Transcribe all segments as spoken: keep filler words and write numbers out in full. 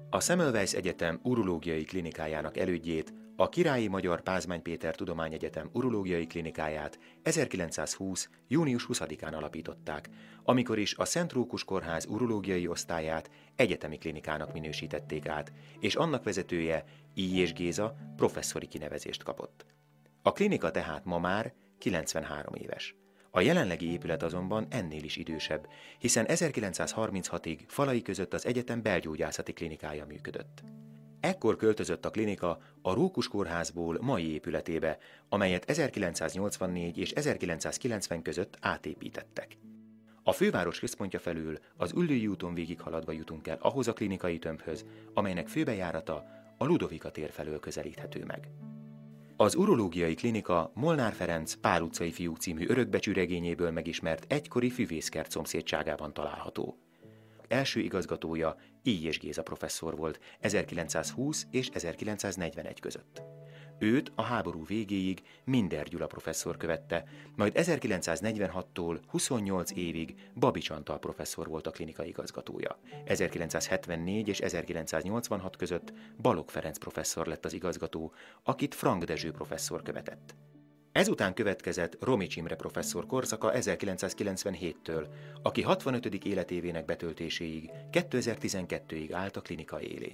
A Semmelweis Egyetem urológiai klinikájának elődjét, a Királyi Magyar Pázmány Péter Tudományegyetem urológiai klinikáját ezerkilencszázhúsz. június huszadikán alapították, amikor is a Szent Rókus Kórház urológiai osztályát egyetemi klinikának minősítették át, és annak vezetője, Illyés Géza professzori kinevezést kapott. A klinika tehát ma már kilencvenhárom éves. A jelenlegi épület azonban ennél is idősebb, hiszen ezerkilencszázharminchatig falai között az egyetem belgyógyászati klinikája működött. Ekkor költözött a klinika a Rókus Kórházból mai épületébe, amelyet ezerkilencszáznyolcvannégy és ezerkilencszázkilencven között átépítettek. A főváros központja felül az Üllői úton végighaladva jutunk el ahhoz a klinikai tömbhöz, amelynek főbejárata a Ludovika tér felől közelíthető meg. Az urológiai klinika Molnár Ferenc Pál utcai fiúk című örökbecsű regényéből megismert egykori füvészkert szomszédságában található. Első igazgatója Illyés Géza professzor volt ezerkilencszázhúsz és ezerkilencszáznegyvenegy között. Őt a háború végéig Minder Gyula professzor követte, majd ezerkilencszáznegyvenhattól huszonnyolc évig Babics Antal professzor volt a klinika igazgatója. ezerkilencszázhetvennégy és ezerkilencszáznyolcvanhat között Balogh Ferenc professzor lett az igazgató, akit Frank Dezső professzor követett. Ezután következett Romics Imre professzor korszaka ezerkilencszázkilencvenhéttől, aki hatvanötödik életévének betöltéséig, kétezer-tizenkettőig állt a klinika élén.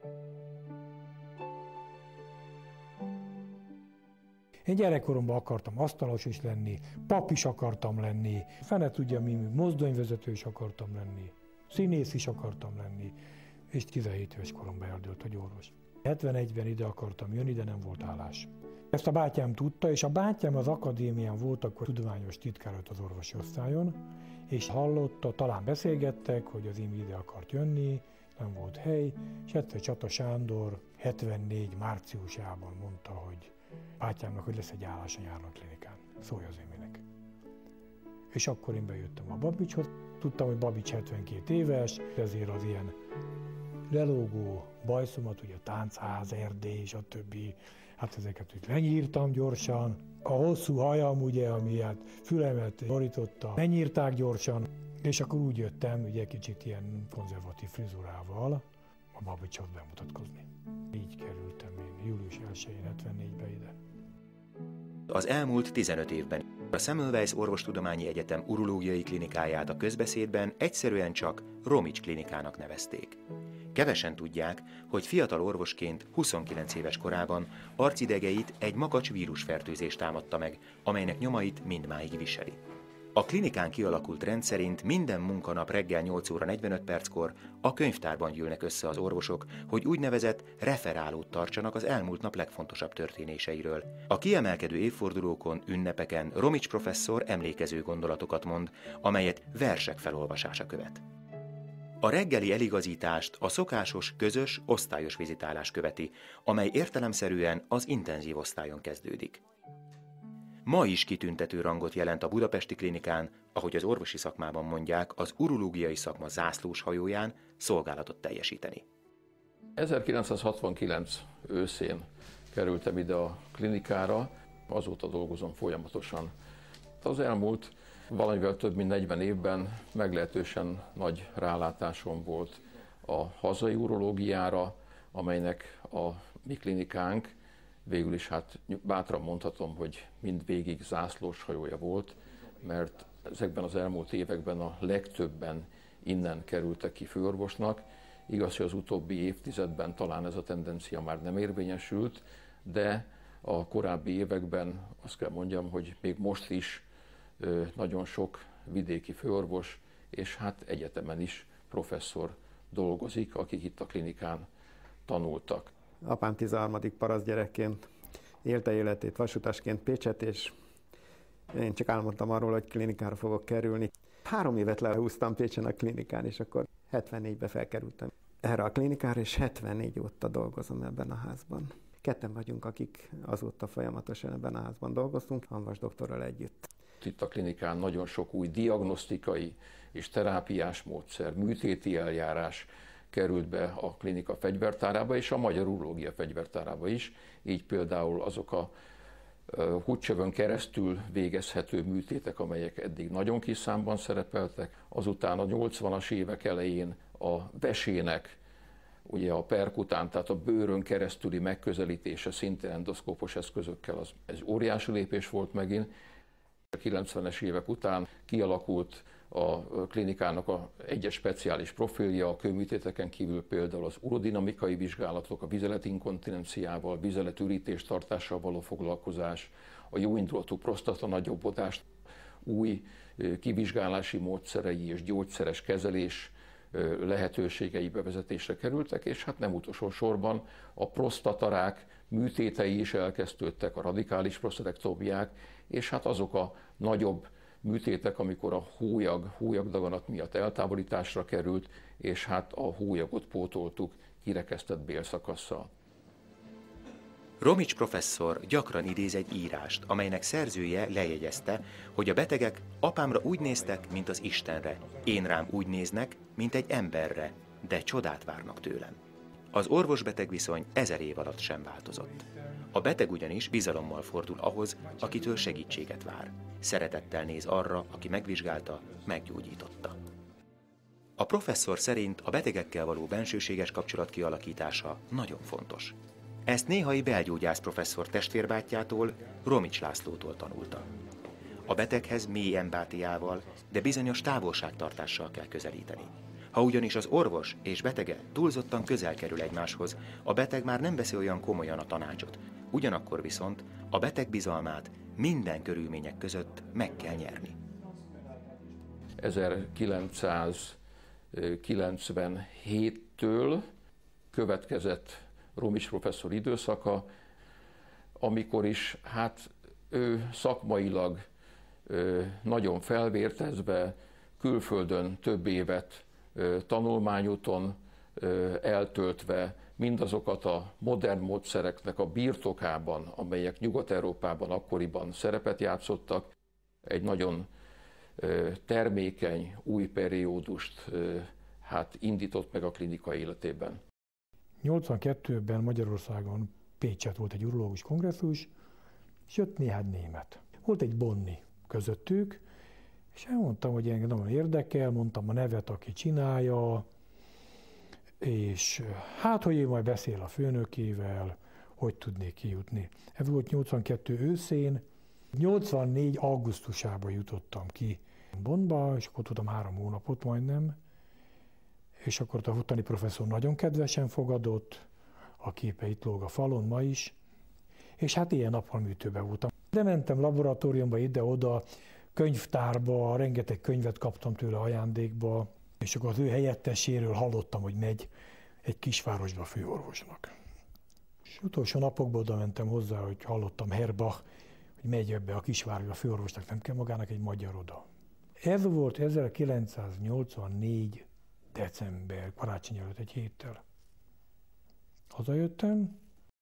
Én gyerekkoromban akartam asztalos is lenni, pap is akartam lenni, fene tudja mi, mozdonyvezető is akartam lenni, színész is akartam lenni, és tizenhét éves koromban eldőlt, hogy orvos. hetvenegyben ide akartam jönni, de nem volt állás. Ezt a bátyám tudta, és a bátyám az akadémián volt akkor tudományos titkár az orvosi osztályon, és hallotta, talán beszélgettek, hogy az Imi ide akart jönni, nem volt hely, és egyszer Csata Sándor hetvennégy márciusában mondta, hogy bátyámnak, hogy lesz egy állás a nyáron klinikán, szólj az Iminek. És akkor én bejöttem a Babicshoz, tudtam, hogy Babics hetvenkét éves, ezért az ilyen lelógó bajszomat, ugye a táncház, Erdély és a többi, hát ezeket úgy lenyírtam gyorsan. A hosszú hajam, ugye, ami hát fülemet borította, lenyírták gyorsan, és akkor úgy jöttem, ugye kicsit ilyen konzervatív frizurával a Babicshoz bemutatkozni. Így kerültem én július elsején hetvennégybe ide. Az elmúlt tizenöt évben a Semmelweis Orvostudományi Egyetem urológiai klinikáját a közbeszédben egyszerűen csak Romics klinikának nevezték. Kevesen tudják, hogy fiatal orvosként huszonkilenc éves korában arcidegeit egy makacs vírusfertőzés támadta meg, amelynek nyomait mindmáig viseli. A klinikán kialakult rend szerint minden munkanap reggel nyolc óra negyvenöt perckor a könyvtárban gyűlnek össze az orvosok, hogy úgynevezett referálót tartsanak az elmúlt nap legfontosabb történéseiről. A kiemelkedő évfordulókon, ünnepeken Romics professzor emlékező gondolatokat mond, amelyet versek felolvasása követ. A reggeli eligazítást a szokásos, közös, osztályos vizitálás követi, amely értelemszerűen az intenzív osztályon kezdődik. Ma is kitüntető rangot jelent a budapesti klinikán, ahogy az orvosi szakmában mondják, az urológiai szakma zászlós hajóján szolgálatot teljesíteni. ezerkilencszázhatvankilenc őszén kerültem ide a klinikára, azóta dolgozom folyamatosan. Az elmúlt valamivel több mint negyven évben meglehetősen nagy rálátásom volt a hazai urológiára, amelynek a mi klinikánk végül is hát bátran mondhatom, hogy mindvégig zászlós hajója volt, mert ezekben az elmúlt években a legtöbben innen kerültek ki főorvosnak. Igaz, hogy az utóbbi évtizedben talán ez a tendencia már nem érvényesült, de a korábbi években azt kell mondjam, hogy még most is nagyon sok vidéki főorvos és hát egyetemen is professzor dolgozik, akik itt a klinikán tanultak. Apám tizenharmadik parasztgyerekként élte életét vasutasként Pécset, és én csak álmodtam arról, hogy klinikára fogok kerülni. Három évet lehúztam Pécsen a klinikán, és akkor hetvennégybe felkerültem erre a klinikára, és hetvennégy óta dolgozom ebben a házban. Ketten vagyunk, akik azóta folyamatosan ebben a házban dolgoztunk, Hamvas doktorral együtt. Itt a klinikán nagyon sok új diagnosztikai és terápiás módszer, műtéti eljárás került be a klinika fegyvertárába és a magyar urológia fegyvertárába is. Így például azok a húdcsövön keresztül végezhető műtétek, amelyek eddig nagyon kis számban szerepeltek. Azután a nyolcvanas évek elején a vesének Ugye a perkután, tehát a bőrön keresztüli megközelítése szintén endoszkópos eszközökkel, az, ez óriási lépés volt megint. A kilencvenes évek után kialakult a klinikának a egyes speciális profilja, a kőműtéteken kívül például az urodinamikai vizsgálatok, a vizeletinkontinenciával, vizeletürítés tartással való foglalkozás, a jóindulatú prostata nagyobbodást, új kivizsgálási módszerei és gyógyszeres kezelés lehetőségei bevezetésre kerültek, és hát nem utolsó sorban a prostatarák műtétei is elkezdődtek, a radikális prostatektómiák, és hát azok a nagyobb műtétek, amikor a hólyag, hólyagdaganat miatt eltávolításra került, és hát a hólyagot pótoltuk kirekesztett bélszakasszal. Romics professzor gyakran idéz egy írást, amelynek szerzője lejegyezte, hogy a betegek apámra úgy néztek, mint az Istenre, én rám úgy néznek, mint egy emberre, de csodát várnak tőlem. Az orvos-beteg viszony ezer év alatt sem változott. A beteg ugyanis bizalommal fordul ahhoz, akitől segítséget vár. Szeretettel néz arra, aki megvizsgálta, meggyógyította. A professzor szerint a betegekkel való bensőséges kapcsolat kialakítása nagyon fontos. Ezt néhai belgyógyász professzor testvérbátyjától, Romics Lászlótól tanulta. A beteghez mély empátiával, de bizonyos távolságtartással kell közelíteni. Ha ugyanis az orvos és betege túlzottan közel kerül egymáshoz, a beteg már nem veszi olyan komolyan a tanácsot. Ugyanakkor viszont a beteg bizalmát minden körülmények között meg kell nyerni. ezerkilencszázkilencvenhéttől következett Romics professzor időszaka, amikor is hát ő szakmailag nagyon felvértezve, külföldön több évet tanulmányúton eltöltve, mindazokat a modern módszereknek a birtokában, amelyek Nyugat-Európában akkoriban szerepet játszottak, egy nagyon termékeny, új periódust hát indított meg a klinika életében. nyolcvankettőben Magyarországon Pécset volt egy urológus kongresszus, és jött néhány német. Volt egy bonni közöttük, és elmondtam, hogy engem nagyon érdekel, mondtam a nevet, aki csinálja, és hát, hogy ő majd beszél a főnökével, hogy tudnék kijutni. Ez volt nyolcvankettő őszén, nyolcvannégy augusztusában jutottam ki Bonnba, és akkor tudtam három hónapot majdnem, és akkor a ottani professzor nagyon kedvesen fogadott, a képe itt lóg a falon ma is, és hát ilyen nappal műtőben voltam. De mentem laboratóriumba, ide-oda, könyvtárba, rengeteg könyvet kaptam tőle ajándékba, és akkor az ő helyetteséről hallottam, hogy megy egy kisvárosba főorvosnak. És utolsó napokban oda mentem hozzá, hogy hallottam Herbach, hogy megy ebbe a kisvárosba főorvosnak, nem kell magának egy magyar oda. Ez volt ezerkilencszáznyolcvannégy december, karácsony előtt egy héttel. Hazajöttem,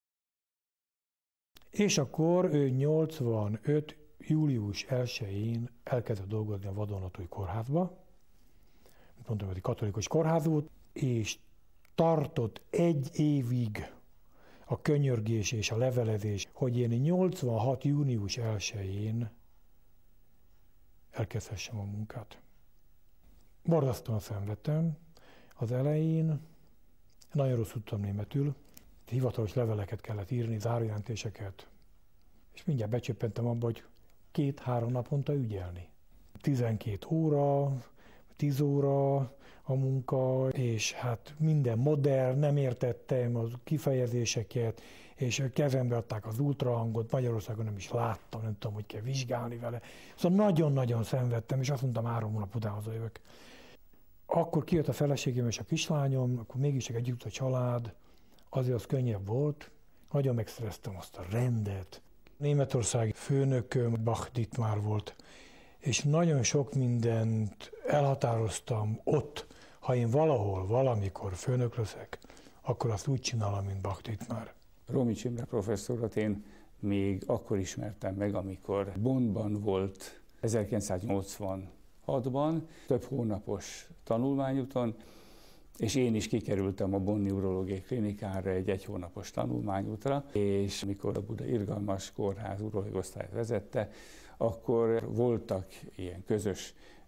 és akkor ő nyolcvanöt július elsején elkezdett dolgozni a vadonatúj kórházba. Mondtam, hogy egy katolikus kórház volt, és tartott egy évig a könyörgés és a levelezés, hogy én nyolcvanhat június elsején elkezdhessem a munkát. Borzasztóan szenvedtem az elején, nagyon rosszul tudtam németül, hivatalos leveleket kellett írni, zárójelentéseket, és mindjárt becsöppentem abba, hogy két-három naponta ügyelni. tizenkét óra, tíz óra a munka, és hát minden modern, nem értettem a kifejezéseket, és kezembe adták az ultrahangot, Magyarországon nem is láttam, nem tudom, hogy kell vizsgálni vele. Szóval nagyon-nagyon szenvedtem, és azt mondtam, három hónap után hazajövök. Akkor kijött a feleségem és a kislányom, akkor mégis együtt a család, azért az könnyebb volt, nagyon megszereztem azt a rendet. Németországi főnököm Bach Dietmar volt, és nagyon sok mindent elhatároztam ott, ha én valahol, valamikor főnök leszek, akkor azt úgy csinálom, mint Bach Dietmar. Romics Imre professzorot én még akkor ismertem meg, amikor Bonnban volt ezerkilencszáznyolcvanhatban, több hónapos tanulmányúton, és én is kikerültem a Bonni Urológiai Klinikára egy egy hónapos tanulmányútra, és amikor a Budai Irgalmas Kórház urológiai osztályt vezette, akkor voltak ilyen közös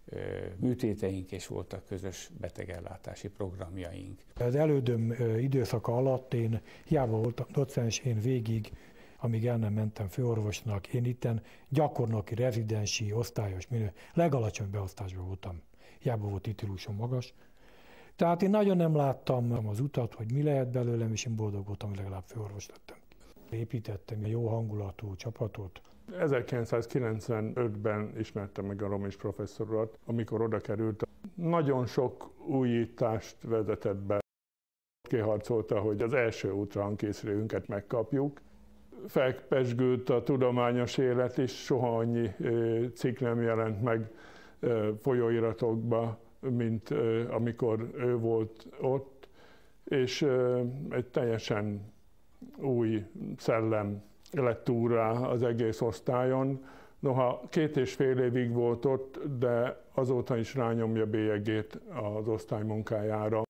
műtéteink, és voltak közös betegellátási programjaink. Az elődöm időszaka alatt én hiába voltam docens, én végig, amíg el nem mentem főorvosnak, én itten gyakornoki, rezidensi, osztályos, minő, legalacsonyabb beosztásban voltam. Hiába volt titulusom magas. Tehát én nagyon nem láttam az utat, hogy mi lehet belőlem, és én boldog voltam, hogy legalább főorvos lettem. Építettem egy jó hangulatú csapatot. ezerkilencszázkilencvenötben ismertem meg a Romics professzor urat, amikor oda került. Nagyon sok újítást vezetett be. Kiharcolta, hogy az első ultrahangkészülékünket megkapjuk. Felpezsgült a tudományos élet is, soha annyi cikk nem jelent meg folyóiratokba, mint amikor ő volt ott, és egy teljesen új szellem lett úrrá az egész osztályon. Noha két és fél évig volt ott, de azóta is rányomja bélyegét az osztály munkájára.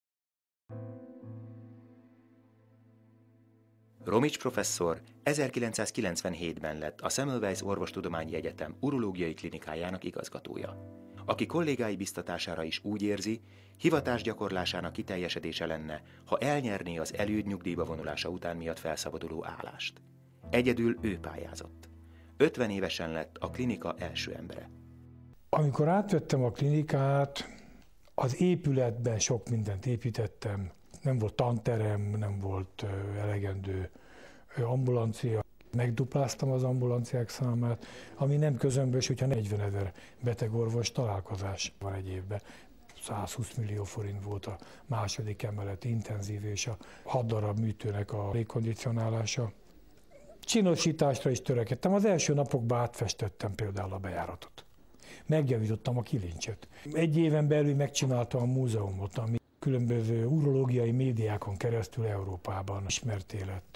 Romics professzor ezerkilencszázkilencvenhétben lett a Semmelweis Orvostudományi Egyetem urológiai klinikájának igazgatója, aki kollégái biztatására is úgy érzi, hivatás gyakorlásának kiteljesedése lenne, ha elnyerné az elődnyugdíjba vonulása után miatt felszabaduló állást. Egyedül ő pályázott. ötven évesen lett a klinika első embere. Amikor átvettem a klinikát, az épületben sok mindent építettem. Nem volt tanterem, nem volt elegendő ambulancia. Megdupláztam az ambulanciák számát, ami nem közömbös, hogyha negyvenezer betegorvos találkozás van egy évben. százhúsz millió forint volt a második emelet intenzív és a hat darab műtőnek a légkondicionálása. Csinosításra is törekedtem. Az első napokban átfestettem például a bejáratot. Megjavítottam a kilincset. Egy éven belül megcsináltam a múzeumot, ami különböző urológiai médiákon keresztül Európában ismerté lett.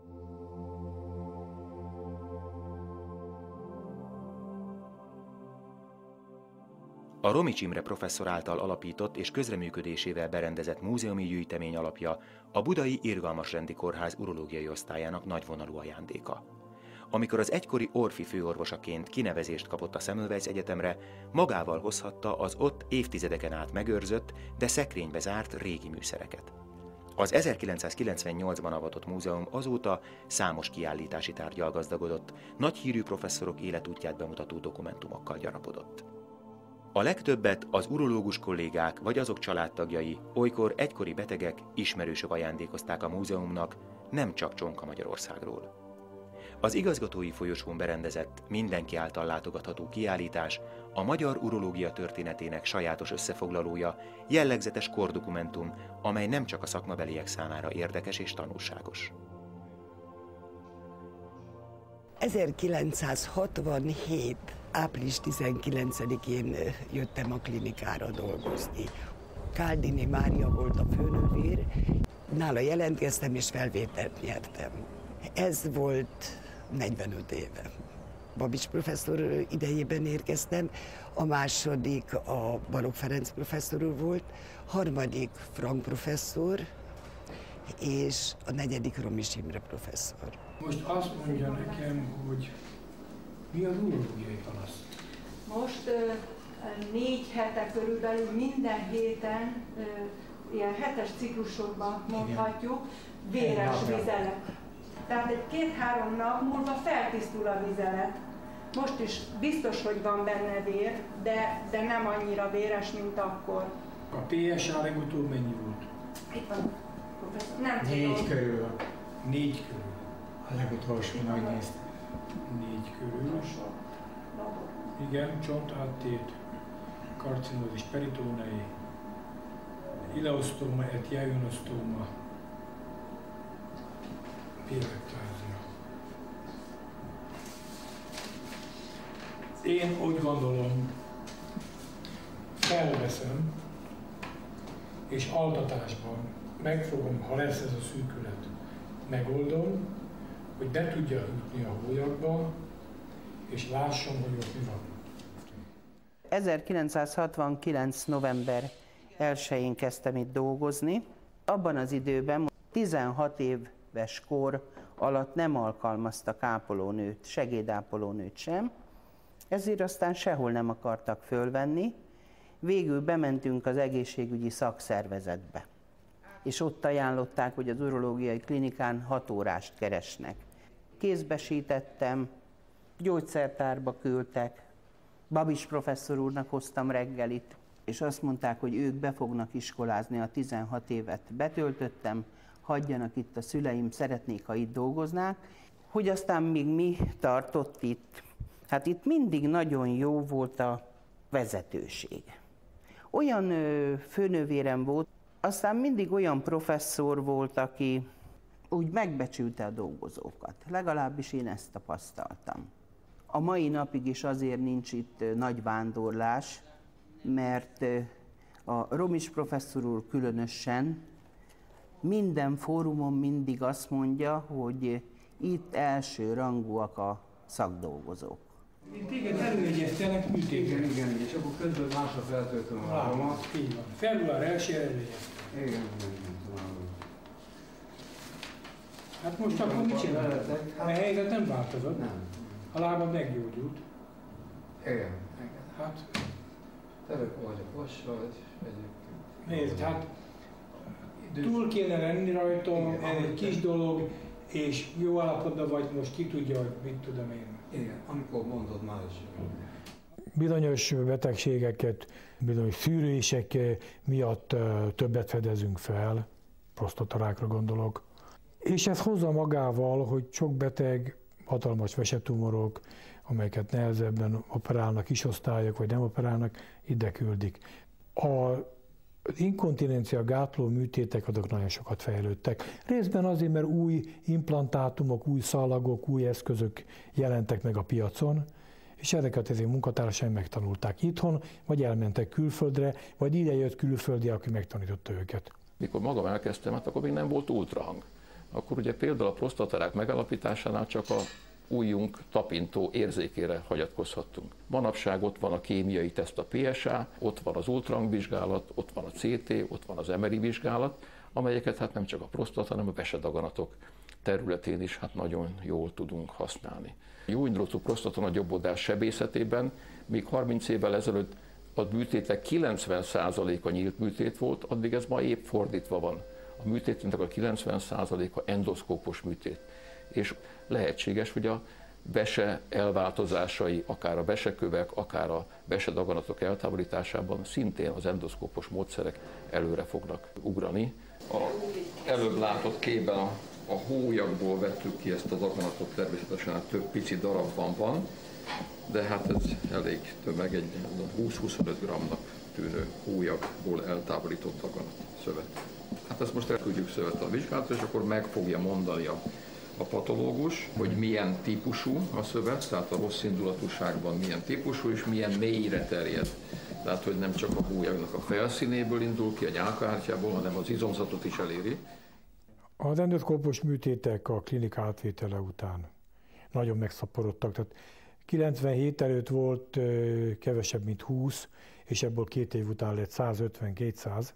A Romics Imre professzor által alapított és közreműködésével berendezett múzeumi gyűjtemény alapja a Budai Irgalmasrendi Kórház urológiai osztályának nagyvonalú ajándéka. Amikor az egykori Orfi főorvosaként kinevezést kapott a Semmelweis Egyetemre, magával hozhatta az ott évtizedeken át megőrzött, de szekrénybe zárt régi műszereket. Az ezerkilencszázkilencvennyolcban avatott múzeum azóta számos kiállítási tárggyal gazdagodott, nagyhírű professzorok életútját bemutató dokumentumokkal gyarapodott. A legtöbbet az urológus kollégák vagy azok családtagjai, olykor egykori betegek, ismerősök ajándékozták a múzeumnak, nem csak Csonka Magyarországról. Az igazgatói folyosón berendezett, mindenki által látogatható kiállítás a magyar urológia történetének sajátos összefoglalója, jellegzetes kordokumentum, amely nem csak a szakmabeliek számára érdekes és tanulságos. ezerkilencszázhatvanhét. április tizenkilencedikén jöttem a klinikára dolgozni. Káldini Mária volt a főnővér, nála jelentkeztem és felvételt nyertem. Ez volt negyvenöt éve. Babics professzor idejében érkeztem, a második a Balogh Ferenc professzor úr volt, harmadik Frank professzor, és a negyedik Romics Imre professzor. Most azt mondja nekem, hogy mi az urológiai panasz? Most ö, négy hete körülbelül minden héten, ö, ilyen hetes ciklusokban mondhatjuk, véres vizelet. Tehát egy két-három nap múlva feltisztul a vizelet. Most is biztos, hogy van benne vér, de, de nem annyira véres, mint akkor. A pé es á legutóbb mennyi volt? Itt van, professzor. Nem Négy tudom. körül. Négy körül. A legutolsó megnéztem. Négy körül. Igen, csontáttét, karcinózis peritónei, ileosztóma, etiaionosztóma, pirektázia. Én úgy gondolom, felveszem, és altatásban megfogom, ha lesz ez a szűkület, megoldom, hogy be tudja jutni a hólyagba, és lássam, hogy ott mi van. ezerkilencszázhatvankilenc. november elsején kezdtem itt dolgozni. Abban az időben tizenhat éves kor alatt nem alkalmaztak ápolónőt, segédápolónőt sem, Ezért aztán sehol nem akartak fölvenni. Végül bementünk az egészségügyi szakszervezetbe, és ott ajánlották, hogy az urológiai klinikán hat órást keresnek. Kézbesítettem, gyógyszertárba küldtek, Babis professzor úrnak hoztam reggelit, és azt mondták, hogy ők be fognak iskolázni, a tizenhat évet betöltöttem, hagyjanak itt a szüleim, szeretnék, ha itt dolgoznák. Hogy aztán még mi tartott itt? Hát itt mindig nagyon jó volt a vezetőség. Olyan ö, főnővérem volt, aztán mindig olyan professzor volt, aki úgy megbecsülte a dolgozókat. Legalábbis én ezt tapasztaltam. A mai napig is azért nincs itt nagy vándorlás, mert a Romics professzor úr különösen minden fórumon mindig azt mondja, hogy itt első rangúak a szakdolgozók. Én téged előjegyeztelek műtétre. Igen, igen, és akkor közben másra feltöltöm a lábamat. Így van. Február elsőjére előjegyeztelek. Igen, igen, tudom. Hát most akkor mit csinálod? A helyzet nem változott? Nem. A lábad meggyógyult? Igen, igen. Hát... Török vagyok, vassal, egyébként. Nézd, hát túl kéne lenni rajta, ez egy kis dolog, és jó állapotban vagy, most ki tudja, hogy mit tudom én. Igen, amikor mondod már is. Bizonyos betegségeket, bizonyos szűrések miatt többet fedezünk fel, prostatarákra gondolok. És ez hozza magával, hogy sok beteg, hatalmas vesetumorok, amelyeket nehezebben operálnak, kisosztályok, vagy nem operálnak, ide küldik. A inkontinencia gátló műtétek azok nagyon sokat fejlődtek. Részben azért, mert új implantátumok, új szalagok, új eszközök jelentek meg a piacon, és ezeket ezért munkatársaim megtanulták itthon, vagy elmentek külföldre, vagy ide jött külföldi, aki megtanította őket. Mikor magam elkezdtem, hát akkor még nem volt ultrahang. Akkor ugye például a prostatarák megállapításánál csak a ujjunk tapintó érzékére hagyatkozhattunk. Manapság ott van a kémiai teszt, a pé es á, ott van az ultrahangvizsgálat, ott van a cé té, ott van az em er i vizsgálat, amelyeket hát nem csak a prostata, hanem a vesedaganatok területén is hát nagyon jól tudunk használni. A jóinduló prostata jobbodás sebészetében még harminc évvel ezelőtt a műtétek kilencven százaléka nyílt műtét volt, addig ez ma épp fordítva van. A műtétnek a kilencven százaléka endoszkópos műtét. És lehetséges, hogy a vese elváltozásai, akár a vesekövek, akár a vesedaganatok eltávolításában szintén az endoszkópos módszerek előre fognak ugrani. A előbb látott képben a, a hólyagból vettük ki ezt a daganatot, természetesen több pici darabban van, de hát ez elég tömeg, egy húsz-huszonöt grammnak tűnő hólyagból eltávolított daganat szövet. Hát ezt most el tudjuk szövet a vizsgálatra, és akkor meg fogja mondani a a patológus, hogy milyen típusú a szövet, tehát a rossz indulatúságban milyen típusú, és milyen mélyre terjed. Tehát, hogy nem csak a hólyagnak a felszínéből indul ki, a nyálkahártyából, hanem az izomzatot is eléri. Az endoszkópos műtétek a klinika átvétele után nagyon megszaporodtak. Tehát kilencvenhét előtt volt kevesebb, mint húsz, és ebből két év után lett százötven-kétszáz.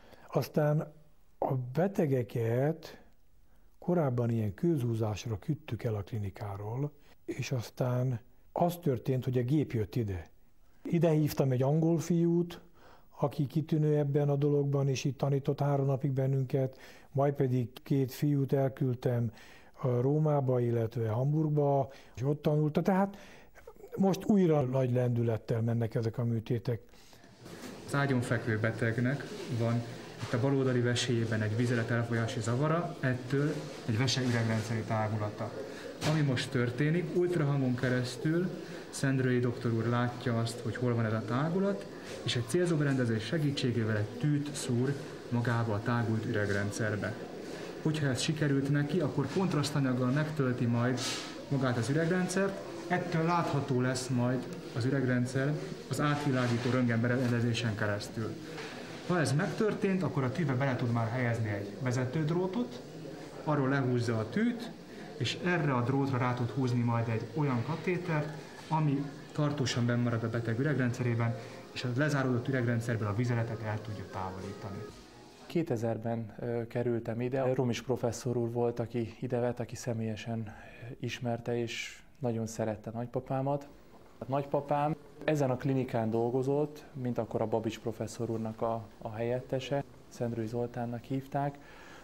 Aztán a betegeket korábban ilyen kőzúzásra küldtük el a klinikáról, és aztán az történt, hogy a gép jött ide. Ide hívtam egy angol fiút, aki kitűnő ebben a dologban, és itt tanított három napig bennünket, majd pedig két fiút elküldtem Rómába, illetve Hamburgba, és ott tanulta. Tehát most újra nagy lendülettel mennek ezek a műtétek. Az ágyon fekvő betegnek van itt a baloldali veséjében egy vizelet elfolyási zavara, ettől egy vese idegrendszeri tágulata. Ami most történik, ultrahangon keresztül Szendrői doktor úr látja azt, hogy hol van ez a tágulat, és egy célzóberendezés segítségével egy tűt szúr magába a tágult üregrendszerbe. Hogyha ez sikerült neki, akkor kontrasztanyaggal megtölti majd magát az üregrendszert, ettől látható lesz majd az üregrendszer az átvilágító röntgenberendezésen keresztül. Ha ez megtörtént, akkor a tűbe bele tud már helyezni egy vezetődrótot, arról lehúzza a tűt, és erre a drótra rá tud húzni majd egy olyan katétert, ami tartósan benn marad a beteg üregrendszerében, és a lezáródott üregrendszerből a vizeletet el tudja távolítani. kétezerben kerültem ide, Romics professzor úr volt, aki idevett, aki személyesen ismerte és nagyon szerette nagypapámat. A nagypapám ezen a klinikán dolgozott, mint akkor a Babics professzor úrnak a, a helyettese, Szendrői Zoltánnak hívták,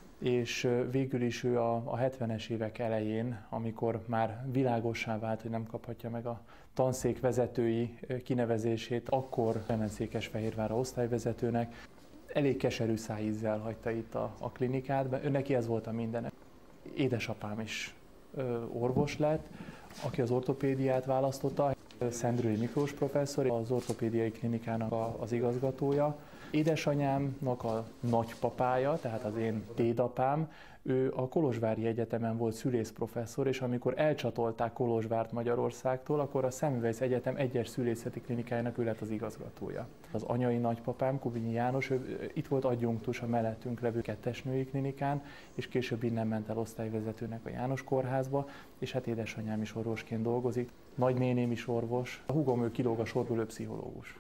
és végül is ő a, a hetvenes évek elején, amikor már világossá vált, hogy nem kaphatja meg a tanszék vezetői kinevezését, akkor bement Székesfehérvárra osztályvezetőnek, elég keserű szájízzel hagyta itt a, a klinikát, mert neki ez volt a mindene. Édesapám is ö, orvos lett, aki az ortopédiát választotta, Szendrői Miklós professzor, az ortopédiai klinikának a, az igazgatója. Édesanyámnak a nagypapája, tehát az én dédapám, ő a Kolozsvári Egyetemen volt szülészprofesszor, és amikor elcsatolták Kolozsvárt Magyarországtól, akkor a Semmelweis Egyetem egyes szülészeti klinikájának ő lett az igazgatója. Az anyai nagypapám, Kubinyi János, ő itt volt adjunktus a mellettünk levő kettes női klinikán, és később innen ment el osztályvezetőnek a János kórházba, és hát édesanyám is orvosként dolgozik, nagynéném is orvos, a húgom ő kilóg a sorból, ő pszichológus.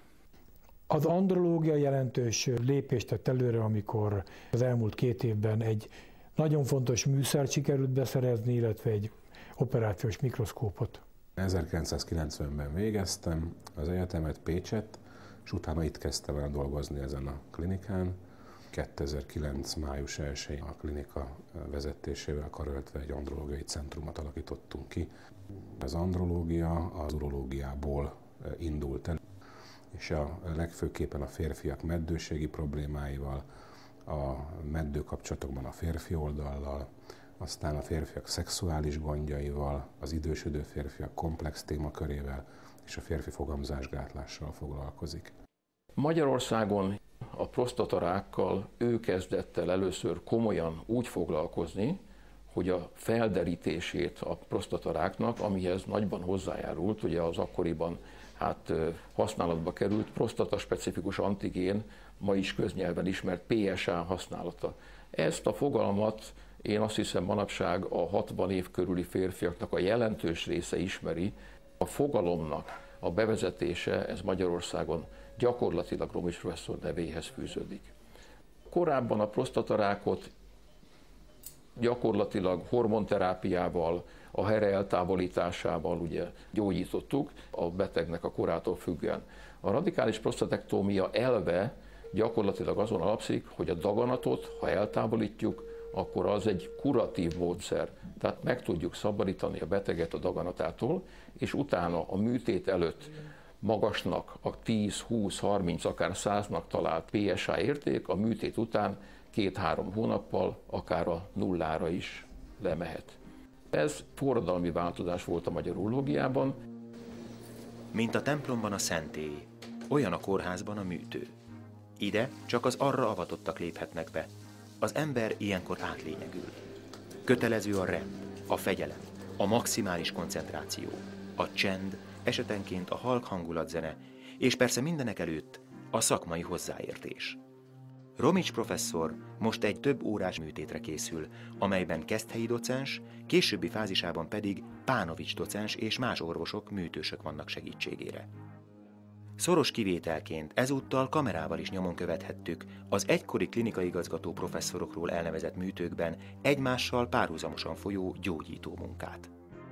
Az andrológia jelentős lépést tett előre, amikor az elmúlt két évben egy nagyon fontos műszert sikerült beszerezni, illetve egy operációs mikroszkópot. ezerkilencszázkilencvenben végeztem az egyetemet, Pécset, és utána itt kezdtem el dolgozni ezen a klinikán. kétezer-kilenc. május elsején a klinika vezetésével karöltve egy andrológiai centrumot alakítottunk ki. Az andrológia az urológiából indult el, és a legfőképpen a férfiak meddőségi problémáival, a meddő kapcsolatokban a férfi oldallal, aztán a férfiak szexuális gondjaival, az idősödő férfiak komplex témakörével és a férfi fogamzásgátlással foglalkozik. Magyarországon a prostatarákkal ő kezdett el először komolyan úgy foglalkozni, hogy a felderítését a prostataráknak, amihez nagyban hozzájárult, ugye az akkoriban hát használatba került prostata-specifikus antigén, ma is köznyelven ismert pé es á használata. Ezt a fogalmat én azt hiszem manapság a hatvan év körüli férfiaknak a jelentős része ismeri. A fogalomnak a bevezetése, ez Magyarországon gyakorlatilag Romics professzor nevéhez fűződik. Korábban a prostatarákot gyakorlatilag hormonterápiával, a here eltávolításával ugye gyógyítottuk a betegnek a korától függően. A radikális prostatektómia elve gyakorlatilag azon alapszik, hogy a daganatot, ha eltávolítjuk, akkor az egy kuratív módszer. Tehát meg tudjuk szabadítani a beteget a daganatától, és utána a műtét előtt magasnak a tíz, húsz, harminc, akár száznak talált pé es á érték, a műtét után két-három hónappal akár a nullára is lemehet. Ez forradalmi változás volt a magyar urológiában. Mint a templomban a szentély, olyan a kórházban a műtő. Ide csak az arra avatottak léphetnek be. Az ember ilyenkor átlényegül. Kötelező a rend, a fegyelem, a maximális koncentráció, a csend, esetenként a halk hangulatzene, és persze mindenek előtt a szakmai hozzáértés. Romics professzor most egy több órás műtétre készül, amelyben Keszthelyi docens, későbbi fázisában pedig Pánovics docens és más orvosok, műtősök vannak segítségére. Szoros kivételként ezúttal kamerával is nyomon követhettük az egykori klinikai-igazgató professzorokról elnevezett műtőkben egymással párhuzamosan folyó gyógyító munkát.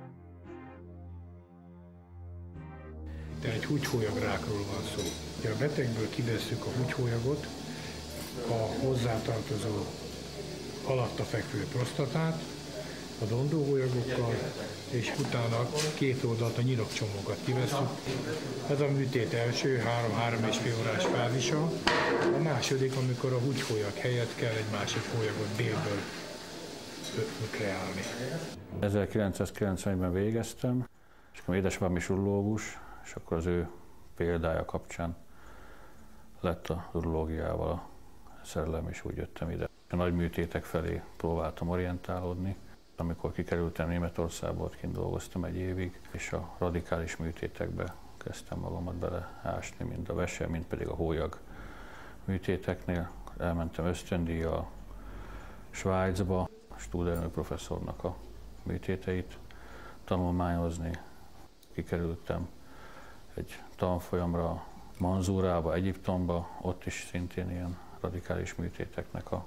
De egy húgyhólyagrákról van szó. A betegből kivesszük a húgyhólyagot, a hozzátartozó alatta fekvő prostatát, a dondóhólyagokkal, és utána két oldalt a nyirokcsomókat kivesszük. Ez a műtét első három-három és fél órás fázisa. A második, amikor a húgyhólyag helyett kell egy másik hólyagot bélből kreálni. ezerkilencszázkilencvenben végeztem, és akkor édesapám is urológus, és akkor az ő példája kapcsán lett a urológiával a szerelem, és úgy jöttem ide. A nagy műtétek felé próbáltam orientálódni. Amikor kikerültem Németországból, ott kint dolgoztam egy évig, és a radikális műtétekbe kezdtem magamat beleásni, mind a vese, mind pedig a hólyag műtéteknél. Elmentem ösztöndíjjal Svájcba, Studelnő professzornak a műtéteit tanulmányozni. Kikerültem egy tanfolyamra Manzúrába, Egyiptomba, ott is szintén ilyen radikális műtéteknek a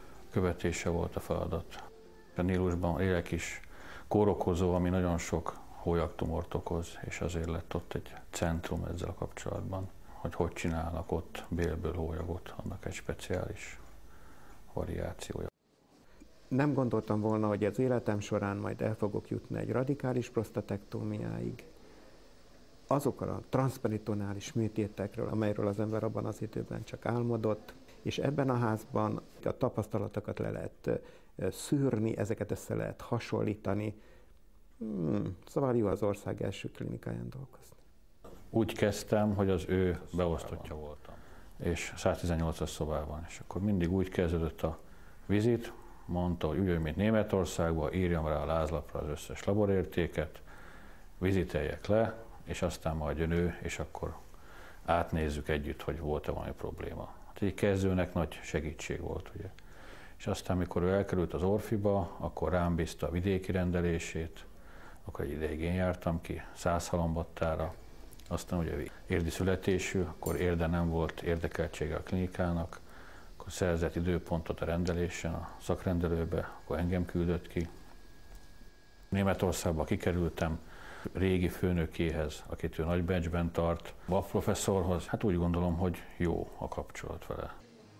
követése volt a feladat. A Nílusban élek is kórokozó, ami nagyon sok hólyagtumort okoz, és azért lett ott egy centrum ezzel kapcsolatban, hogy hogy csinálnak ott bélből hólyagot, annak egy speciális variációja. Nem gondoltam volna, hogy az életem során majd el fogok jutni egy radikális prostatektómiáig. Azokkal a transzperitonális műtétekről, amelyről az ember abban az időben csak álmodott, és ebben a házban a tapasztalatokat le lehet szűrni, ezeket össze lehet hasonlítani. Hmm, szóval jó az ország első klinikáján dolgozni. Úgy kezdtem, hogy az ő beosztottja voltam, és száztizennyolcas szobában, és akkor mindig úgy kezdődött a vizit, mondta, hogy úgy, mint Németországban, írjam rá a lázlapra az összes laborértéket, viziteljek le, és aztán majd jön ő, és akkor átnézzük együtt, hogy volt-e valami probléma. Hát egy kezdőnek nagy segítség volt, ugye. És aztán, mikor ő elkerült az Orfiba, akkor rám bízta a vidéki rendelését, akkor egy ideig én jártam ki Százhalombattára, aztán ugye érdi születésű, akkor érde nem volt érdekeltsége a klinikának, akkor szerzett időpontot a rendelésen, a szakrendelőbe, akkor engem küldött ki. Németországba kikerültem régi főnökéhez, akit ő nagybecsben tart, a professzorhoz, hát úgy gondolom, hogy jó a kapcsolat vele.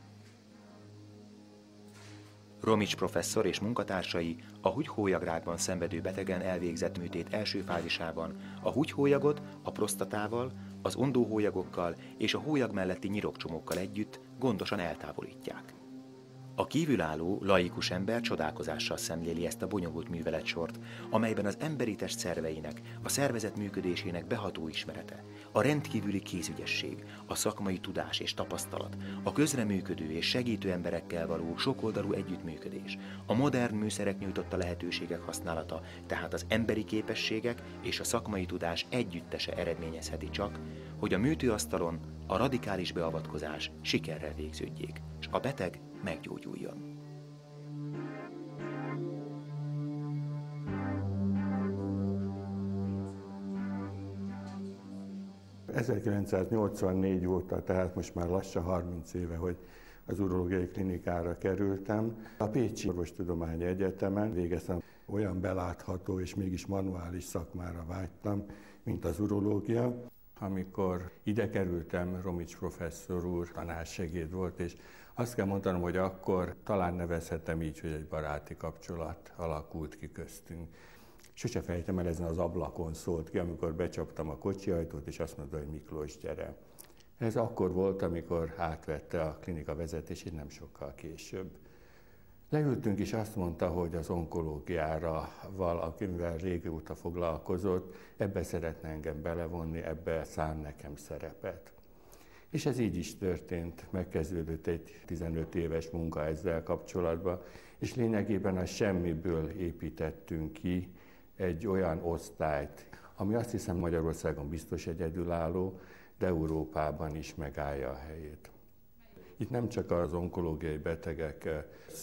Romics professzor és munkatársai a húgyhólyagrákban szenvedő betegen elvégzett műtét első fázisában a húgyhólyagot a prosztatával, az ondóhólyagokkal és a hólyag melletti nyirokcsomókkal együtt gondosan eltávolítják. A kívülálló, laikus ember csodálkozással szemléli ezt a bonyolult műveletsort, amelyben az emberi test szerveinek, a szervezet működésének beható ismerete, a rendkívüli kézügyesség, a szakmai tudás és tapasztalat, a közreműködő és segítő emberekkel való sokoldalú együttműködés, a modern műszerek nyújtotta lehetőségek használata, tehát az emberi képességek és a szakmai tudás együttese eredményezheti csak, hogy a műtőasztalon a radikális beavatkozás sikerrel végződjék, és a beteg meggyógyuljon. ezerkilencszáznyolcvannégy óta, tehát most már lassan harminc éve, hogy az urológiai klinikára kerültem. A Pécsi Orvostudományi Egyetemen végeztem, olyan belátható és mégis manuális szakmára vágytam, mint az urológia. Amikor ide kerültem, Romics professzor úr tanársegéd volt, és azt kell mondanom, hogy akkor talán nevezhetem így, hogy egy baráti kapcsolat alakult ki köztünk. Sose fejtem el, ezen az ablakon szólt ki, amikor becsaptam a kocsi ajtót, és azt mondta, hogy Miklós, gyere. Ez akkor volt, amikor átvette a klinika vezetését, nem sokkal később. Leültünk, és azt mondta, hogy az onkológiára, akivel régóta foglalkozott, ebbe szeretne engem belevonni, ebbe szán nekem szerepet. És ez így is történt, megkezdődött egy tizenöt éves munka ezzel kapcsolatban, és lényegében a semmiből építettünk ki egy olyan osztályt, ami azt hiszem Magyarországon biztos egyedülálló, de Európában is megállja a helyét. Itt nem csak az onkológiai betegek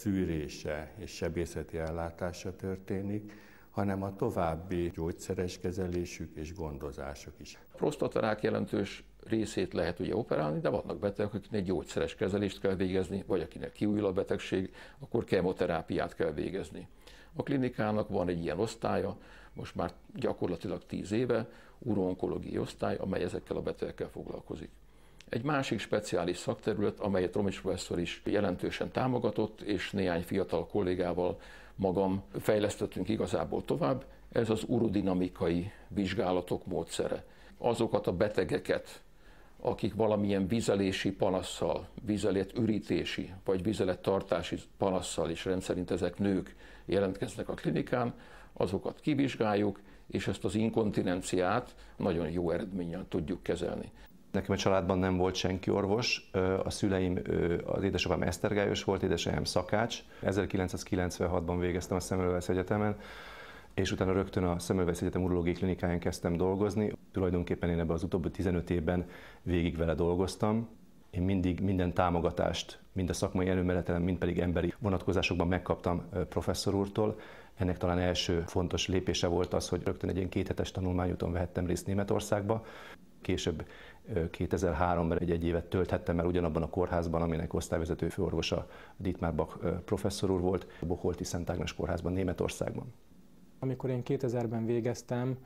szűrése és sebészeti ellátása történik, hanem a további gyógyszeres kezelésük és gondozások is. A prostatarák jelentős részét lehet ugye operálni, de vannak betegek, akiknek gyógyszeres kezelést kell végezni, vagy akinek kiújul a betegség, akkor kemoterápiát kell végezni. A klinikának van egy ilyen osztálya, most már gyakorlatilag tíz éve, uro-onkológiai osztály, amely ezekkel a betegekkel foglalkozik. Egy másik speciális szakterület, amelyet Romics professzor is jelentősen támogatott, és néhány fiatal kollégával magam fejlesztettünk igazából tovább, ez az urodinamikai vizsgálatok módszere. Azokat a betegeket, akik valamilyen vizelési panasszal, vizeletürítési vagy vizelettartási panasszal, és rendszerint ezek nők jelentkeznek a klinikán, azokat kivizsgáljuk, és ezt az inkontinenciát nagyon jó eredménnyel tudjuk kezelni. Nekem a családban nem volt senki orvos, a szüleim, az édesapám esztergályos volt, édesanyám szakács. ezerkilencszázkilencvenhatban végeztem a Semmelweis Egyetemen, és utána rögtön a Semmelweis Egyetem urológiai klinikáján kezdtem dolgozni. Tulajdonképpen én ebben az utóbbi tizenöt évben végig vele dolgoztam. Én mindig minden támogatást, mind a szakmai előmenetelem, mind pedig emberi vonatkozásokban megkaptam professzor úrtól. Ennek talán első fontos lépése volt az, hogy rögtön egy ilyen kéthetes tanulmányúton vehettem részt Németországba. Később kétezer-háromban egy, egy évet tölthettem el ugyanabban a kórházban, aminek osztályvezető főorvosa Dietmar Bach professzor úr volt, a Bocholt-i Szent Ágnes kórházban Németországban. Amikor én kétezerben végeztem,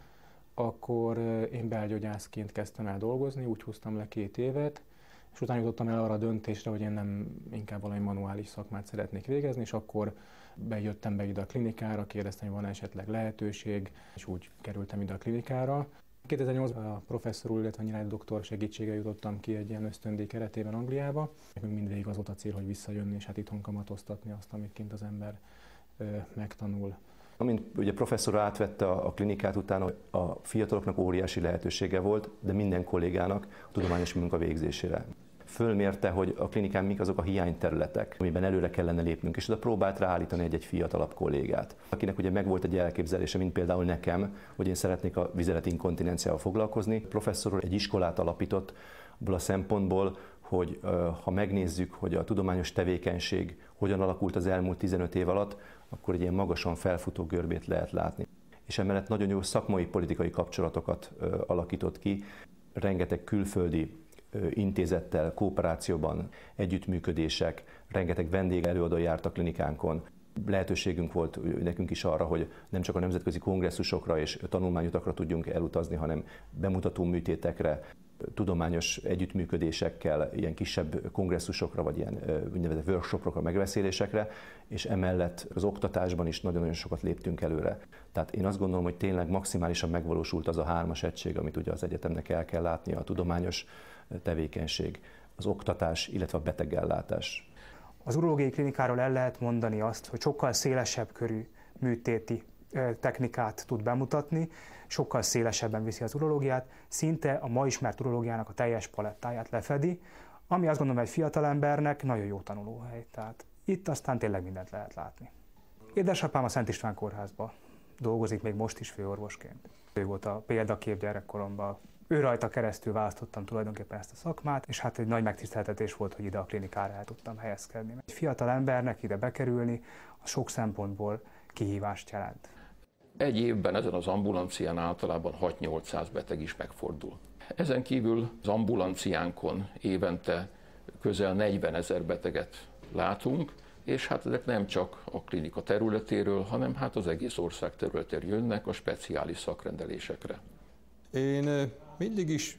akkor én belgyógyászként kezdtem el dolgozni, úgy húztam le két évet, és utána jutottam el arra a döntésre, hogy én nem inkább valami manuális szakmát szeretnék végezni, és akkor bejöttem be ide a klinikára, kérdeztem, hogy van esetleg lehetőség, és úgy kerültem ide a klinikára. kétezer-nyolcban a professzor úr, illetve a Nyilády doktor segítsége jutottam ki egy ilyen ösztöndíj keretében Angliába. Nekünk mindvégig az volt a cél, hogy visszajönni, és hát itthon kamatoztatni azt, amit kint az ember ö, megtanul. Amint ugye professzor átvette a klinikát, utána a fiataloknak óriási lehetősége volt, de minden kollégának a tudományos munka végzésére. Fölmérte, hogy a klinikán mik azok a hiányterületek, amiben előre kellene lépnünk, és oda próbált ráállítani egy-egy fiatalabb kollégát, akinek ugye megvolt egy elképzelése, mint például nekem, hogy én szeretnék a vizeleti inkontinenciával foglalkozni. A professzor egy iskolát alapított abból a szempontból, hogy ha megnézzük, hogy a tudományos tevékenység hogyan alakult az elmúlt tizenöt év alatt, akkor egy ilyen magasan felfutó görbét lehet látni. És emellett nagyon jó szakmai politikai kapcsolatokat alakított ki, rengeteg külföldi intézettel, kooperációban, együttműködések, rengeteg vendégelőadó járt a klinikánkon. Lehetőségünk volt nekünk is arra, hogy nem csak a nemzetközi kongresszusokra és tanulmányutakra tudjunk elutazni, hanem bemutató műtétekre, tudományos együttműködésekkel, ilyen kisebb kongresszusokra, vagy ilyen úgynevezett workshopokra, megbeszélésekre, és emellett az oktatásban is nagyon-nagyon sokat léptünk előre. Tehát én azt gondolom, hogy tényleg maximálisan megvalósult az a hármas egység, amit ugye az egyetemnek el kell látnia, a tudományos tevékenység, az oktatás, illetve a betegellátás. Az urológiai klinikáról el lehet mondani azt, hogy sokkal szélesebb körű műtéti technikát tud bemutatni, sokkal szélesebben viszi az urológiát, szinte a ma ismert urológiának a teljes palettáját lefedi, ami azt gondolom egy fiatalembernek nagyon jó tanulóhely. Tehát itt aztán tényleg mindent lehet látni. Édesapám a Szent István kórházban dolgozik még most is főorvosként. Ő volt a példakép gyerekkoromban. Ő rajta keresztül választottam tulajdonképpen ezt a szakmát, és hát egy nagy megtiszteltetés volt, hogy ide a klinikára el tudtam helyezkedni. Egy fiatal embernek ide bekerülni, a sok szempontból kihívást jelent. Egy évben ezen az ambulancián általában hat-nyolcszáz beteg is megfordul. Ezen kívül az ambulanciánkon évente közel negyvenezer beteget látunk, és hát ezek nem csak a klinika területéről, hanem hát az egész ország területéről jönnek a speciális szakrendelésekre. Én mindig is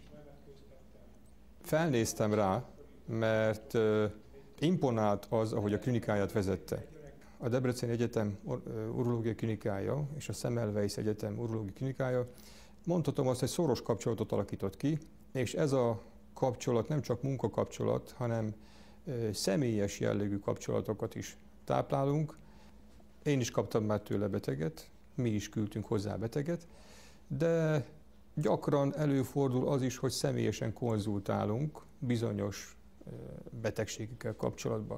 felnéztem rá, mert imponált az, ahogy a klinikáját vezette. A Debreceni Egyetem urológiai klinikája és a Semmelweis Egyetem urológiai klinikája, mondhatom azt, hogy szoros kapcsolatot alakított ki, és ez a kapcsolat nem csak munkakapcsolat, hanem személyes jellegű kapcsolatokat is táplálunk. Én is kaptam már tőle beteget, mi is küldtünk hozzá beteget, de gyakran előfordul az is, hogy személyesen konzultálunk bizonyos betegségekkel kapcsolatban.